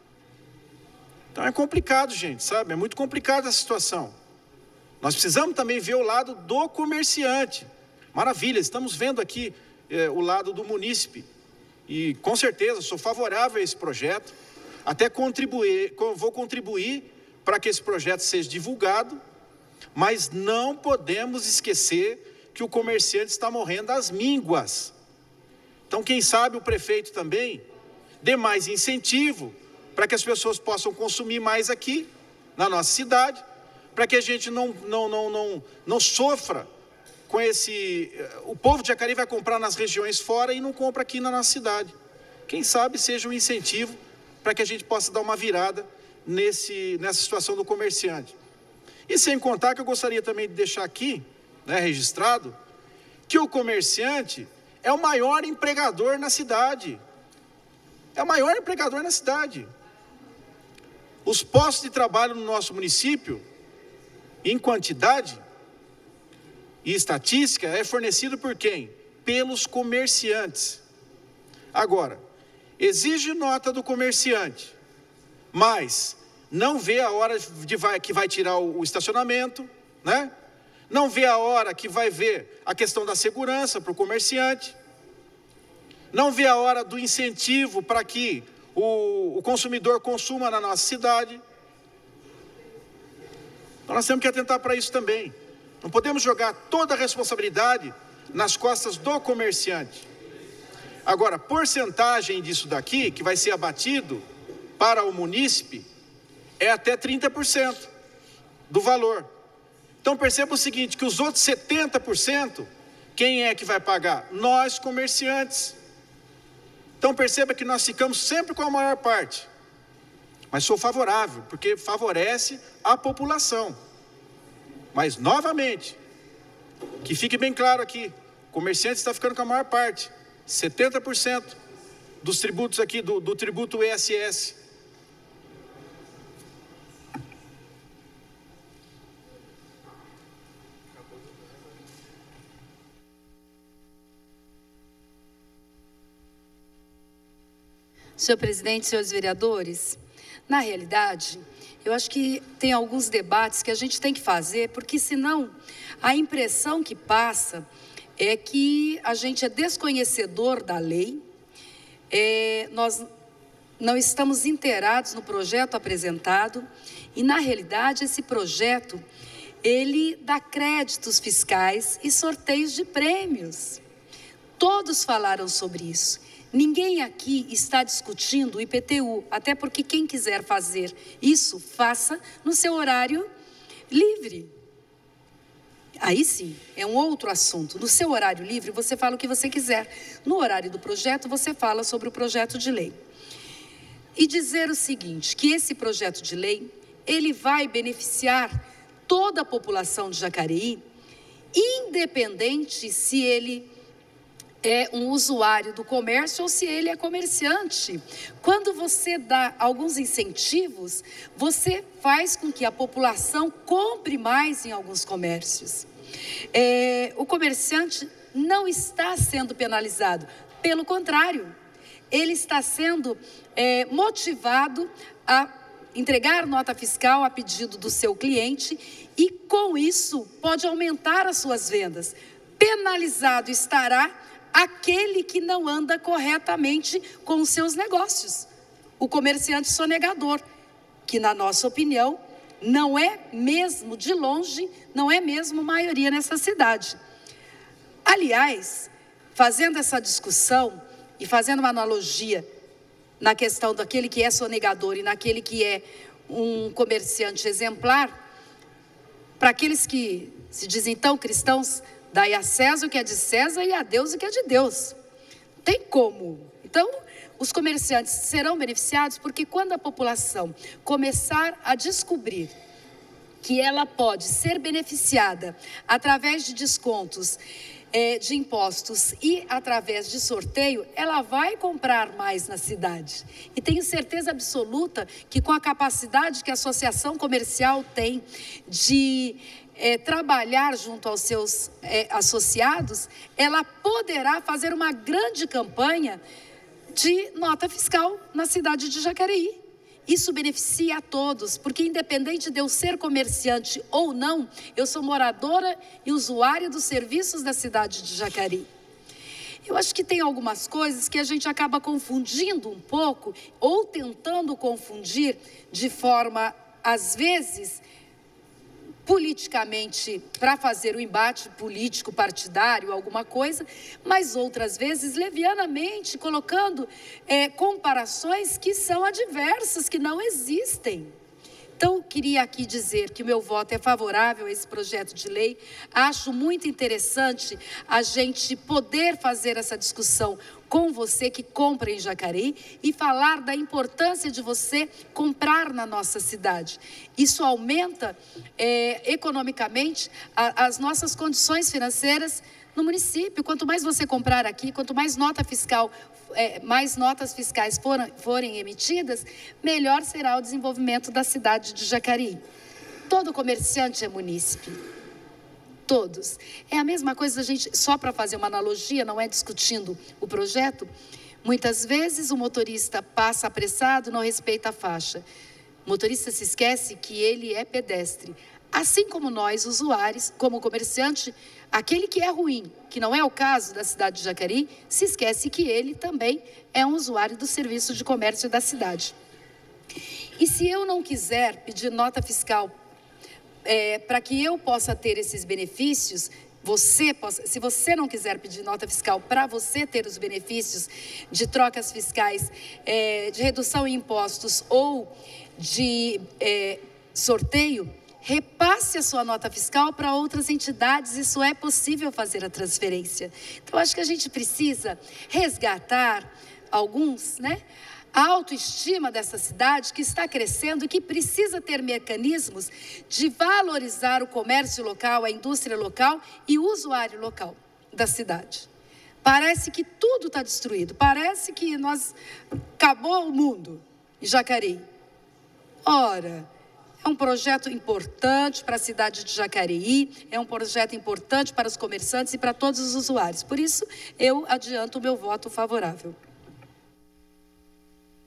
S9: Então é complicado, gente, sabe? É muito complicada a situação. Nós precisamos também ver o lado do comerciante. Maravilha, estamos vendo aqui o lado do munícipe. E com certeza sou favorável a esse projeto. Até vou contribuir para que esse projeto seja divulgado. Mas não podemos esquecer que o comerciante está morrendo às mínguas. Então, quem sabe o prefeito também dê mais incentivo para que as pessoas possam consumir mais aqui, na nossa cidade, para que a gente não sofra com o povo de Jacareí vai comprar nas regiões fora e não compra aqui na nossa cidade. Quem sabe seja um incentivo para que a gente possa dar uma virada nessa situação do comerciante. E sem contar que eu gostaria também de deixar aqui, né, registrado, que o comerciante é o maior empregador na cidade. É o maior empregador na cidade. Os postos de trabalho no nosso município, em quantidade e estatística, é fornecido por quem? Pelos comerciantes. Agora, exige nota do comerciante, mas não vê a hora que vai tirar o estacionamento, né? Não vê a hora que vai ver a questão da segurança para o comerciante, não vê a hora do incentivo para que o consumidor consuma na nossa cidade. Então nós temos que atentar para isso também. Não podemos jogar toda a responsabilidade nas costas do comerciante. Agora, a porcentagem disso daqui, que vai ser abatido para o munícipe, é até 30% do valor. Então perceba o seguinte, que os outros 70%, quem é que vai pagar? Nós, comerciantes. Então perceba que nós ficamos sempre com a maior parte. Mas sou favorável, porque favorece a população. Mas, novamente, que fique bem claro aqui, o comerciante está ficando com a maior parte. 70% dos tributos aqui, do tributo ISS.
S1: Senhor presidente, senhores vereadores, na realidade, eu acho que tem alguns debates que a gente tem que fazer, porque senão a impressão que passa é que a gente é desconhecedor da lei, nós não estamos inteirados no projeto apresentado e, na realidade, esse projeto, ele dá créditos fiscais e sorteios de prêmios. Todos falaram sobre isso. Ninguém aqui está discutindo o IPTU, até porque quem quiser fazer isso, faça no seu horário livre. Aí sim, é um outro assunto. No seu horário livre, você fala o que você quiser. No horário do projeto, você fala sobre o projeto de lei. E dizer o seguinte, que esse projeto de lei, ele vai beneficiar toda a população de Jacareí, independente se ele é um usuário do comércio ou se ele é comerciante. Quando você dá alguns incentivos, você faz com que a população compre mais em alguns comércios. O comerciante não está sendo penalizado, pelo contrário, ele está sendo motivado a entregar nota fiscal a pedido do seu cliente e, com isso, pode aumentar as suas vendas. Penalizado estará aquele que não anda corretamente com os seus negócios. O comerciante sonegador, que, na nossa opinião, não é mesmo, de longe, não é mesmo maioria nessa cidade. Aliás, fazendo essa discussão e fazendo uma analogia na questão daquele que é sonegador e naquele que é um comerciante exemplar, para aqueles que se dizem então cristãos, dai a César o que é de César e a Deus o que é de Deus. Tem como. Então, os comerciantes serão beneficiados porque quando a população começar a descobrir que ela pode ser beneficiada através de descontos de impostos e através de sorteio, ela vai comprar mais na cidade. E tenho certeza absoluta que com a capacidade que a associação comercial tem de trabalhar junto aos seus associados, ela poderá fazer uma grande campanha de nota fiscal na cidade de Jacareí. Isso beneficia a todos, porque independente de eu ser comerciante ou não, eu sou moradora e usuária dos serviços da cidade de Jacareí. Eu acho que tem algumas coisas que a gente acaba confundindo um pouco, ou tentando confundir de forma, às vezes, politicamente, para fazer o embate político partidário, alguma coisa, mas outras vezes levianamente, colocando comparações que são adversas, que não existem. Então, queria aqui dizer que o meu voto é favorável a esse projeto de lei. Acho muito interessante a gente poder fazer essa discussão com você que compra em Jacareí e falar da importância de você comprar na nossa cidade. Isso aumenta economicamente as nossas condições financeiras no município. Quanto mais você comprar aqui, quanto mais nota fiscal, mais notas fiscais forem emitidas, melhor será o desenvolvimento da cidade de Jacareí. Todo comerciante é munícipe. Todos. É a mesma coisa, a gente, só para fazer uma analogia, não é discutindo o projeto, muitas vezes o motorista passa apressado, não respeita a faixa. O motorista se esquece que ele é pedestre. Assim como nós, usuários, como comerciante, aquele que é ruim, que não é o caso da cidade de Jacareí, se esquece que ele também é um usuário do serviço de comércio da cidade. E se eu não quiser pedir nota fiscal para que eu possa ter esses benefícios, se você não quiser pedir nota fiscal para você ter os benefícios de trocas fiscais, de redução em impostos ou de sorteio, repasse a sua nota fiscal para outras entidades, isso é possível fazer a transferência. Então, acho que a gente precisa resgatar alguns, a autoestima dessa cidade que está crescendo e que precisa ter mecanismos de valorizar o comércio local, a indústria local e o usuário local da cidade. Parece que tudo está destruído, parece que acabou o mundo em Jacareí. Ora, é um projeto importante para a cidade de Jacareí, é um projeto importante para os comerciantes e para todos os usuários. Por isso, eu adianto o meu voto favorável.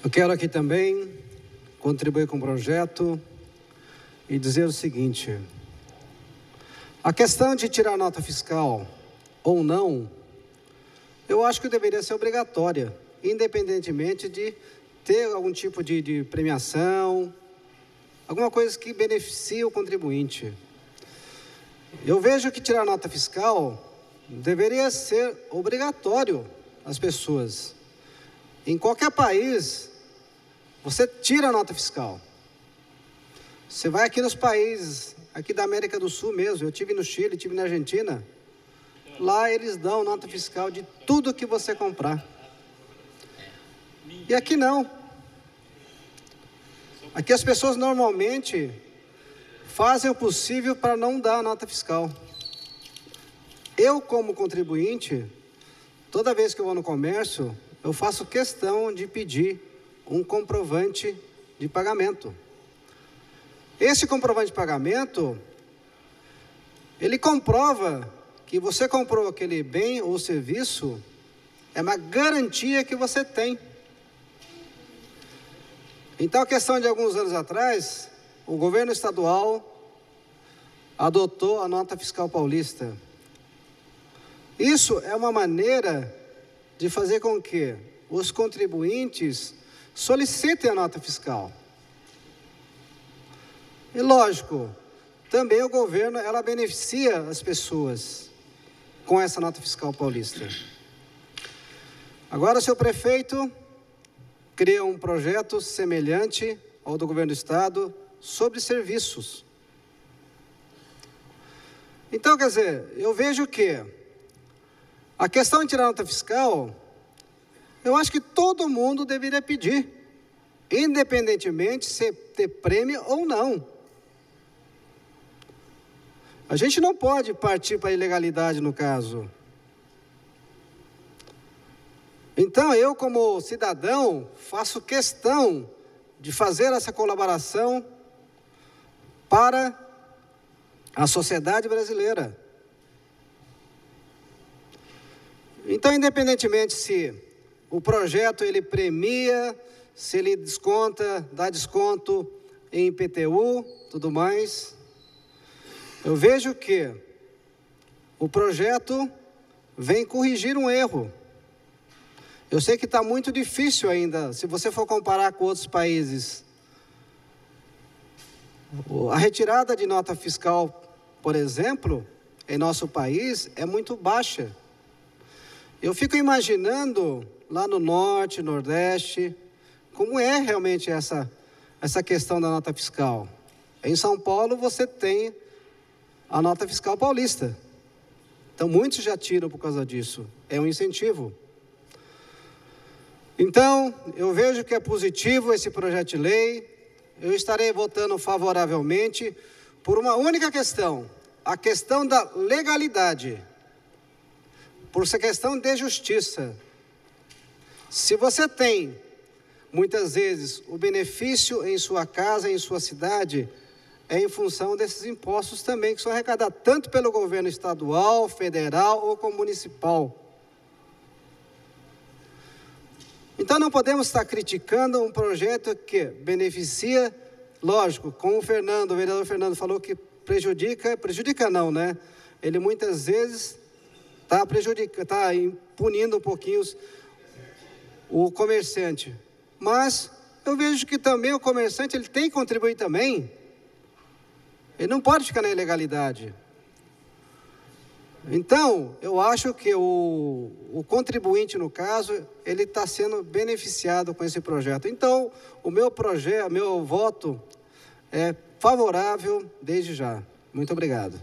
S10: Eu quero aqui também contribuir com o projeto e dizer o seguinte: a questão de tirar nota fiscal ou não, eu acho que deveria ser obrigatória, independentemente de ter algum tipo de premiação, alguma coisa que beneficie o contribuinte. Eu vejo que tirar nota fiscal deveria ser obrigatório às pessoas. Em qualquer país, você tira a nota fiscal. Você vai aqui nos países, aqui da América do Sul mesmo, eu estive no Chile, estive na Argentina, lá eles dão nota fiscal de tudo que você comprar. E aqui não. Aqui as pessoas normalmente fazem o possível para não dar a nota fiscal. Eu, como contribuinte, toda vez que eu vou no comércio, eu faço questão de pedir um comprovante de pagamento. Esse comprovante de pagamento, ele comprova que você comprou aquele bem ou serviço, é uma garantia que você tem. Então, a questão de alguns anos atrás, o governo estadual adotou a nota fiscal paulista. Isso é uma maneira de fazer com que os contribuintes solicitem a nota fiscal. E lógico, também o governo, ela beneficia as pessoas com essa nota fiscal paulista. Agora, o seu prefeito cria um projeto semelhante ao do governo do estado sobre serviços. Então, quer dizer, eu vejo que a questão de tirar nota fiscal, eu acho que todo mundo deveria pedir, independentemente se ter prêmio ou não. A gente não pode partir para a ilegalidade no caso. Então, eu como cidadão, faço questão de fazer essa colaboração para a sociedade brasileira. Então, independentemente se o projeto ele premia, se ele desconta, dá desconto em IPTU, tudo mais, eu vejo que o projeto vem corrigir um erro. Eu sei que está muito difícil ainda, se você for comparar com outros países. A retirada de nota fiscal, por exemplo, em nosso país, é muito baixa. Eu fico imaginando lá no norte, nordeste, como é realmente essa questão da nota fiscal. Em São Paulo você tem a nota fiscal paulista. Então muitos já tiram por causa disso. É um incentivo. Então, eu vejo que é positivo esse projeto de lei. Eu estarei votando favoravelmente por uma única questão. A questão da legalidade. Por essa questão de justiça. Se você tem, muitas vezes, o benefício em sua casa, em sua cidade, é em função desses impostos também, que são arrecadados tanto pelo governo estadual, federal ou como municipal. Então, não podemos estar criticando um projeto que beneficia, lógico, como o vereador Fernando falou que prejudica não, né? Ele muitas vezes está punindo um pouquinho o comerciante. Mas eu vejo que também o comerciante ele tem que contribuir também. Ele não pode ficar na ilegalidade. Então, eu acho que o contribuinte, no caso, ele está sendo beneficiado com esse projeto. Então, o meu voto é favorável desde já. Muito obrigado.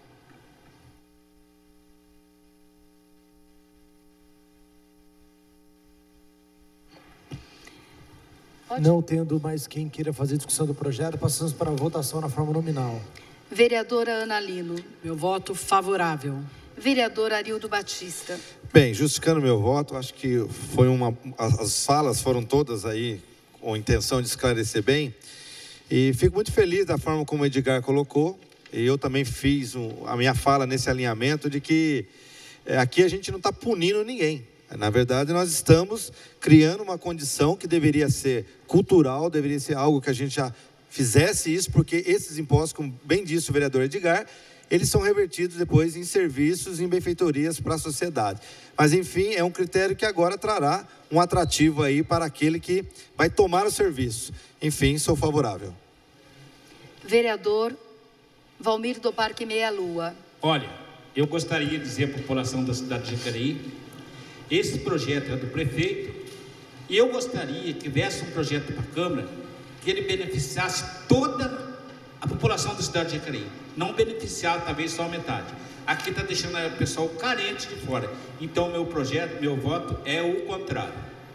S2: Não tendo mais quem queira fazer discussão do projeto, passamos para a votação na forma nominal.
S1: Vereadora Ana Lino.
S8: Meu voto favorável.
S1: Vereador Arildo Batista.
S7: Bem, justificando meu voto, acho que as falas foram todas aí com intenção de esclarecer bem. E fico muito feliz da forma como o Edgar colocou. E eu também fiz a minha fala nesse alinhamento de que aqui a gente não está punindo ninguém. Na verdade, nós estamos criando uma condição que deveria ser cultural, deveria ser algo que a gente já fizesse isso, porque esses impostos, como bem disse o vereador Edgar, eles são revertidos depois em serviços, em benfeitorias para a sociedade. Mas, enfim, é um critério que agora trará um atrativo aí para aquele que vai tomar o serviço. Enfim, sou favorável.
S1: Vereador Valmir do Parque Meia Lua.
S11: Olha, eu gostaria de dizer à população da cidade de Jacareí, esse projeto é do prefeito, e eu gostaria que tivesse um projeto para a Câmara que ele beneficiasse toda a população da cidade de Jacareí, não beneficiar talvez só a metade. Aqui está deixando o pessoal carente de fora. Então, meu projeto, meu voto é o contrário.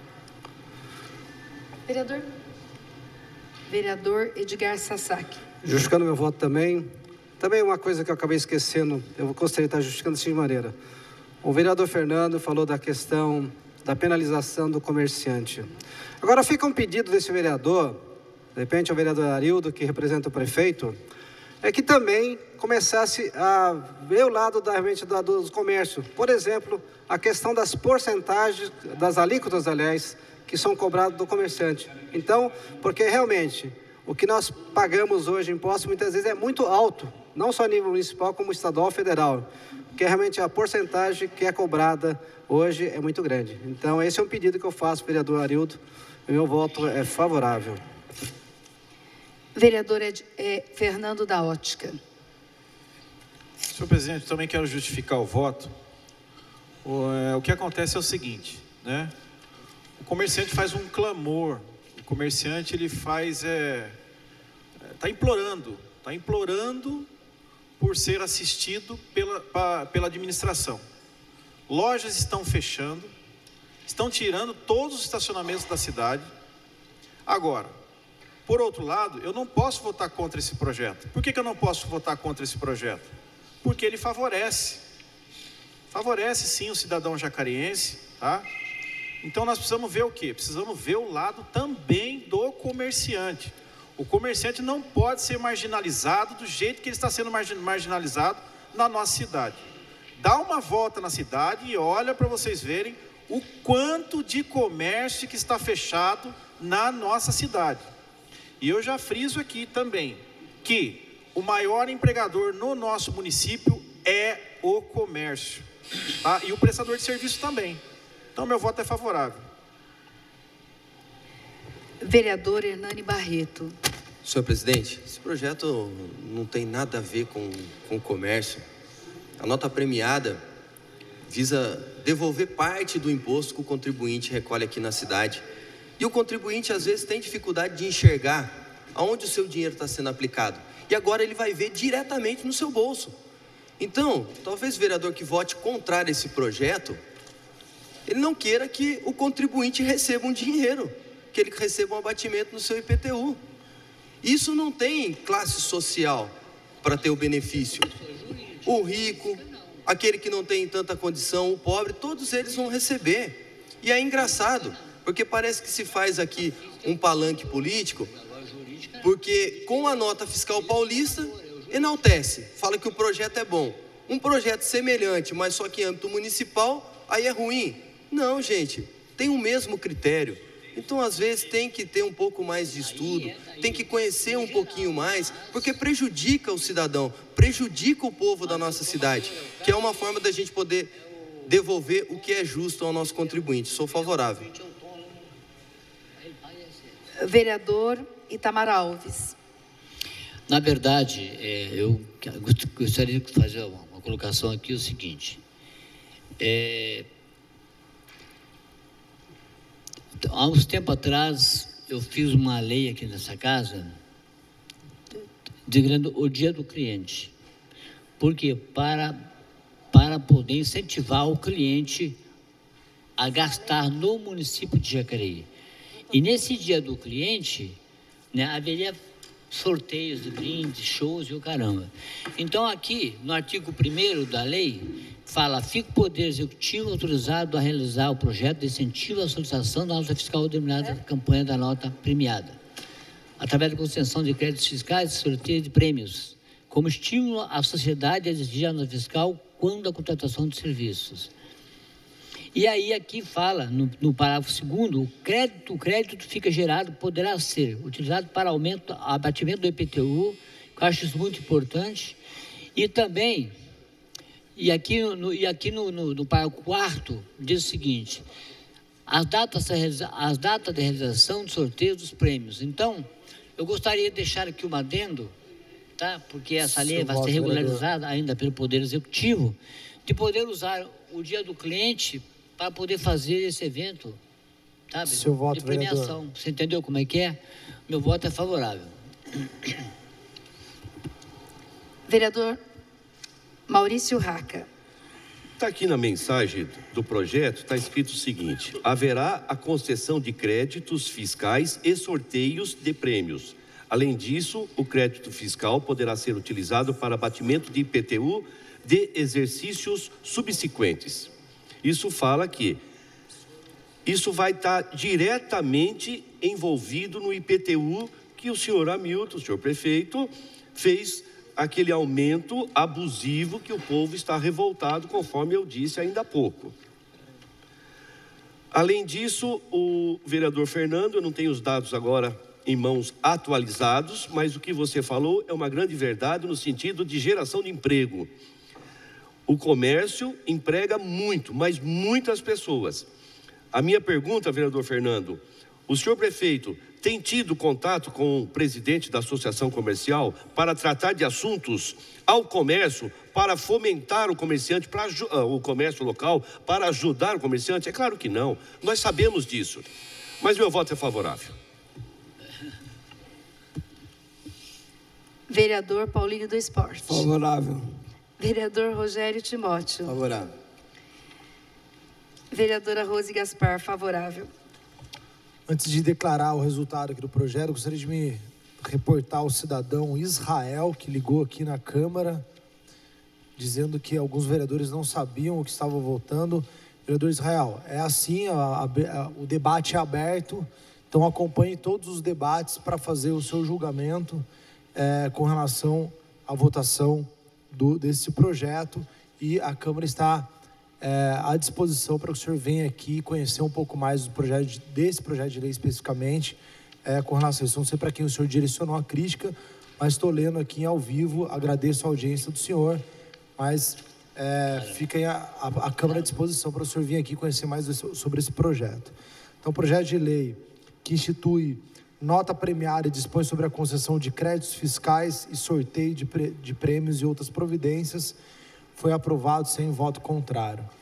S1: Vereador Edgar Sasaki.
S10: Justificando meu voto também. Também uma coisa que eu acabei esquecendo, eu gostaria de estar justificando assim de maneira. O vereador Fernando falou da questão da penalização do comerciante. Agora fica um pedido desse vereador, de repente é o vereador Arildo, que representa o prefeito, é que também começasse a ver o lado realmente do comércio. Por exemplo, a questão das porcentagens, das alíquotas, aliás, que são cobradas do comerciante. Então, porque realmente o que nós pagamos hoje em impostos muitas vezes é muito alto, não só a nível municipal, como estadual e federal, porque realmente a porcentagem que é cobrada hoje é muito grande. Então, esse é um pedido que eu faço, vereador Arildo, e meu voto é favorável.
S1: Vereador Fernando da Ótica.
S9: Senhor presidente, também quero justificar o voto. O que acontece é o seguinte, né? O comerciante faz um clamor, o comerciante ele faz, está implorando por ser assistido pela administração. Lojas estão fechando, estão tirando todos os estacionamentos da cidade. Agora, por outro lado, eu não posso votar contra esse projeto. Por que eu não posso votar contra esse projeto? Porque ele favorece sim o cidadão jacariense, tá? Então nós precisamos ver o quê? Precisamos ver o lado também do comerciante. O comerciante não pode ser marginalizado do jeito que ele está sendo marginalizado na nossa cidade. Dá uma volta na cidade e olha para vocês verem o quanto de comércio que está fechado na nossa cidade. E eu já friso aqui também que o maior empregador no nosso município é o comércio, tá? E o prestador de serviço também. Então, meu voto é favorável.
S1: Vereador Hernani Barreto.
S6: Senhor presidente, esse projeto não tem nada a ver com o comércio. A nota premiada visa devolver parte do imposto que o contribuinte recolhe aqui na cidade. E o contribuinte, às vezes, tem dificuldade de enxergar aonde o seu dinheiro está sendo aplicado. E agora ele vai ver diretamente no seu bolso. Então, talvez o vereador que vote contrário a esse projeto, ele não queira que o contribuinte receba um dinheiro, que ele receba um abatimento no seu IPTU. Isso não tem classe social para ter o benefício. O rico, aquele que não tem tanta condição, o pobre, todos eles vão receber. E é engraçado, porque parece que se faz aqui um palanque político, porque com a nota fiscal paulista, enaltece, fala que o projeto é bom. Um projeto semelhante, mas só que em âmbito municipal, aí é ruim. Não, gente, tem o mesmo critério. Então, às vezes, tem que ter um pouco mais de estudo, tem que conhecer um pouquinho mais, porque prejudica o cidadão, prejudica o povo da nossa cidade, que é uma forma da gente poder devolver o que é justo ao nosso contribuinte. Sou favorável.
S1: Vereador Itamar Alves.
S12: Na verdade, eu gostaria de fazer uma colocação aqui, o seguinte. Há uns tempos atrás, eu fiz uma lei aqui nessa casa, designando o Dia do Cliente. Por quê? Para poder incentivar o cliente a gastar no município de Jacareí. E nesse Dia do Cliente, né, haveria sorteios de brindes, shows e o caramba. Então, aqui, no artigo 1º da lei, fala: fica o Poder Executivo autorizado a realizar o projeto de incentivo à solicitação da nota fiscal denominada campanha da nota premiada, através da concessão de créditos fiscais e sorteio de prêmios, como estímulo à sociedade a exigir a nota fiscal quando a contratação de serviços. E aí aqui fala, no parágrafo 2º, o crédito fica gerado, poderá ser utilizado para abatimento do IPTU, que eu acho isso muito importante, e também, aqui no parágrafo 4º, diz o seguinte: as datas de realização de sorteio dos prêmios. Então, eu gostaria de deixar aqui um adendo, tá? Porque essa lei vai ser regularizada ainda pelo Poder Executivo, de poder usar o dia do cliente para poder fazer esse evento, sabe?
S2: Seu voto,
S12: de premiação.
S2: vereador.
S12: Você entendeu como é que é? Meu voto é favorável.
S1: Vereador Maurício Raca.
S3: Está aqui na mensagem do projeto, está escrito o seguinte: haverá a concessão de créditos fiscais e sorteios de prêmios. Além disso, o crédito fiscal poderá ser utilizado para abatimento de IPTU de exercícios subsequentes. Isso fala que isso vai estar diretamente envolvido no IPTU que o senhor Hamilton, o senhor prefeito, fez aquele aumento abusivo que o povo está revoltado, conforme eu disse ainda há pouco. Além disso, o vereador Fernando, eu não tenho os dados agora em mãos atualizados, mas o que você falou é uma grande verdade no sentido de geração de emprego. O comércio emprega muito, mas muitas pessoas. A minha pergunta, vereador Fernando: o senhor prefeito tem tido contato com o presidente da Associação Comercial para tratar de assuntos ao comércio, para fomentar o comerciante, o comércio local, para ajudar o comerciante? É claro que não, nós sabemos disso, mas meu voto é favorável.
S1: Vereador Paulinho do Esporte.
S13: Favorável.
S1: Vereador Rogério Timóteo.
S5: Favorável.
S1: Vereadora Rose Gaspar, favorável.
S2: Antes de declarar o resultado aqui do projeto, eu gostaria de me reportar ao cidadão Israel, que ligou aqui na Câmara, dizendo que alguns vereadores não sabiam o que estavam votando. Vereador Israel, é assim, o debate é aberto, então acompanhe todos os debates para fazer o seu julgamento com relação à votação desse projeto, e a Câmara está à disposição para que o senhor venha aqui conhecer um pouco mais desse projeto de lei especificamente, com relação a isso. Não sei para quem o senhor direcionou a crítica, mas estou lendo aqui ao vivo, agradeço a audiência do senhor, mas fica aí a Câmara à disposição para o senhor vir aqui conhecer mais sobre esse projeto. Então, projeto de lei que institui nota premiada e dispõe sobre a concessão de créditos fiscais e sorteio de prêmios e outras providências, foi aprovado sem voto contrário.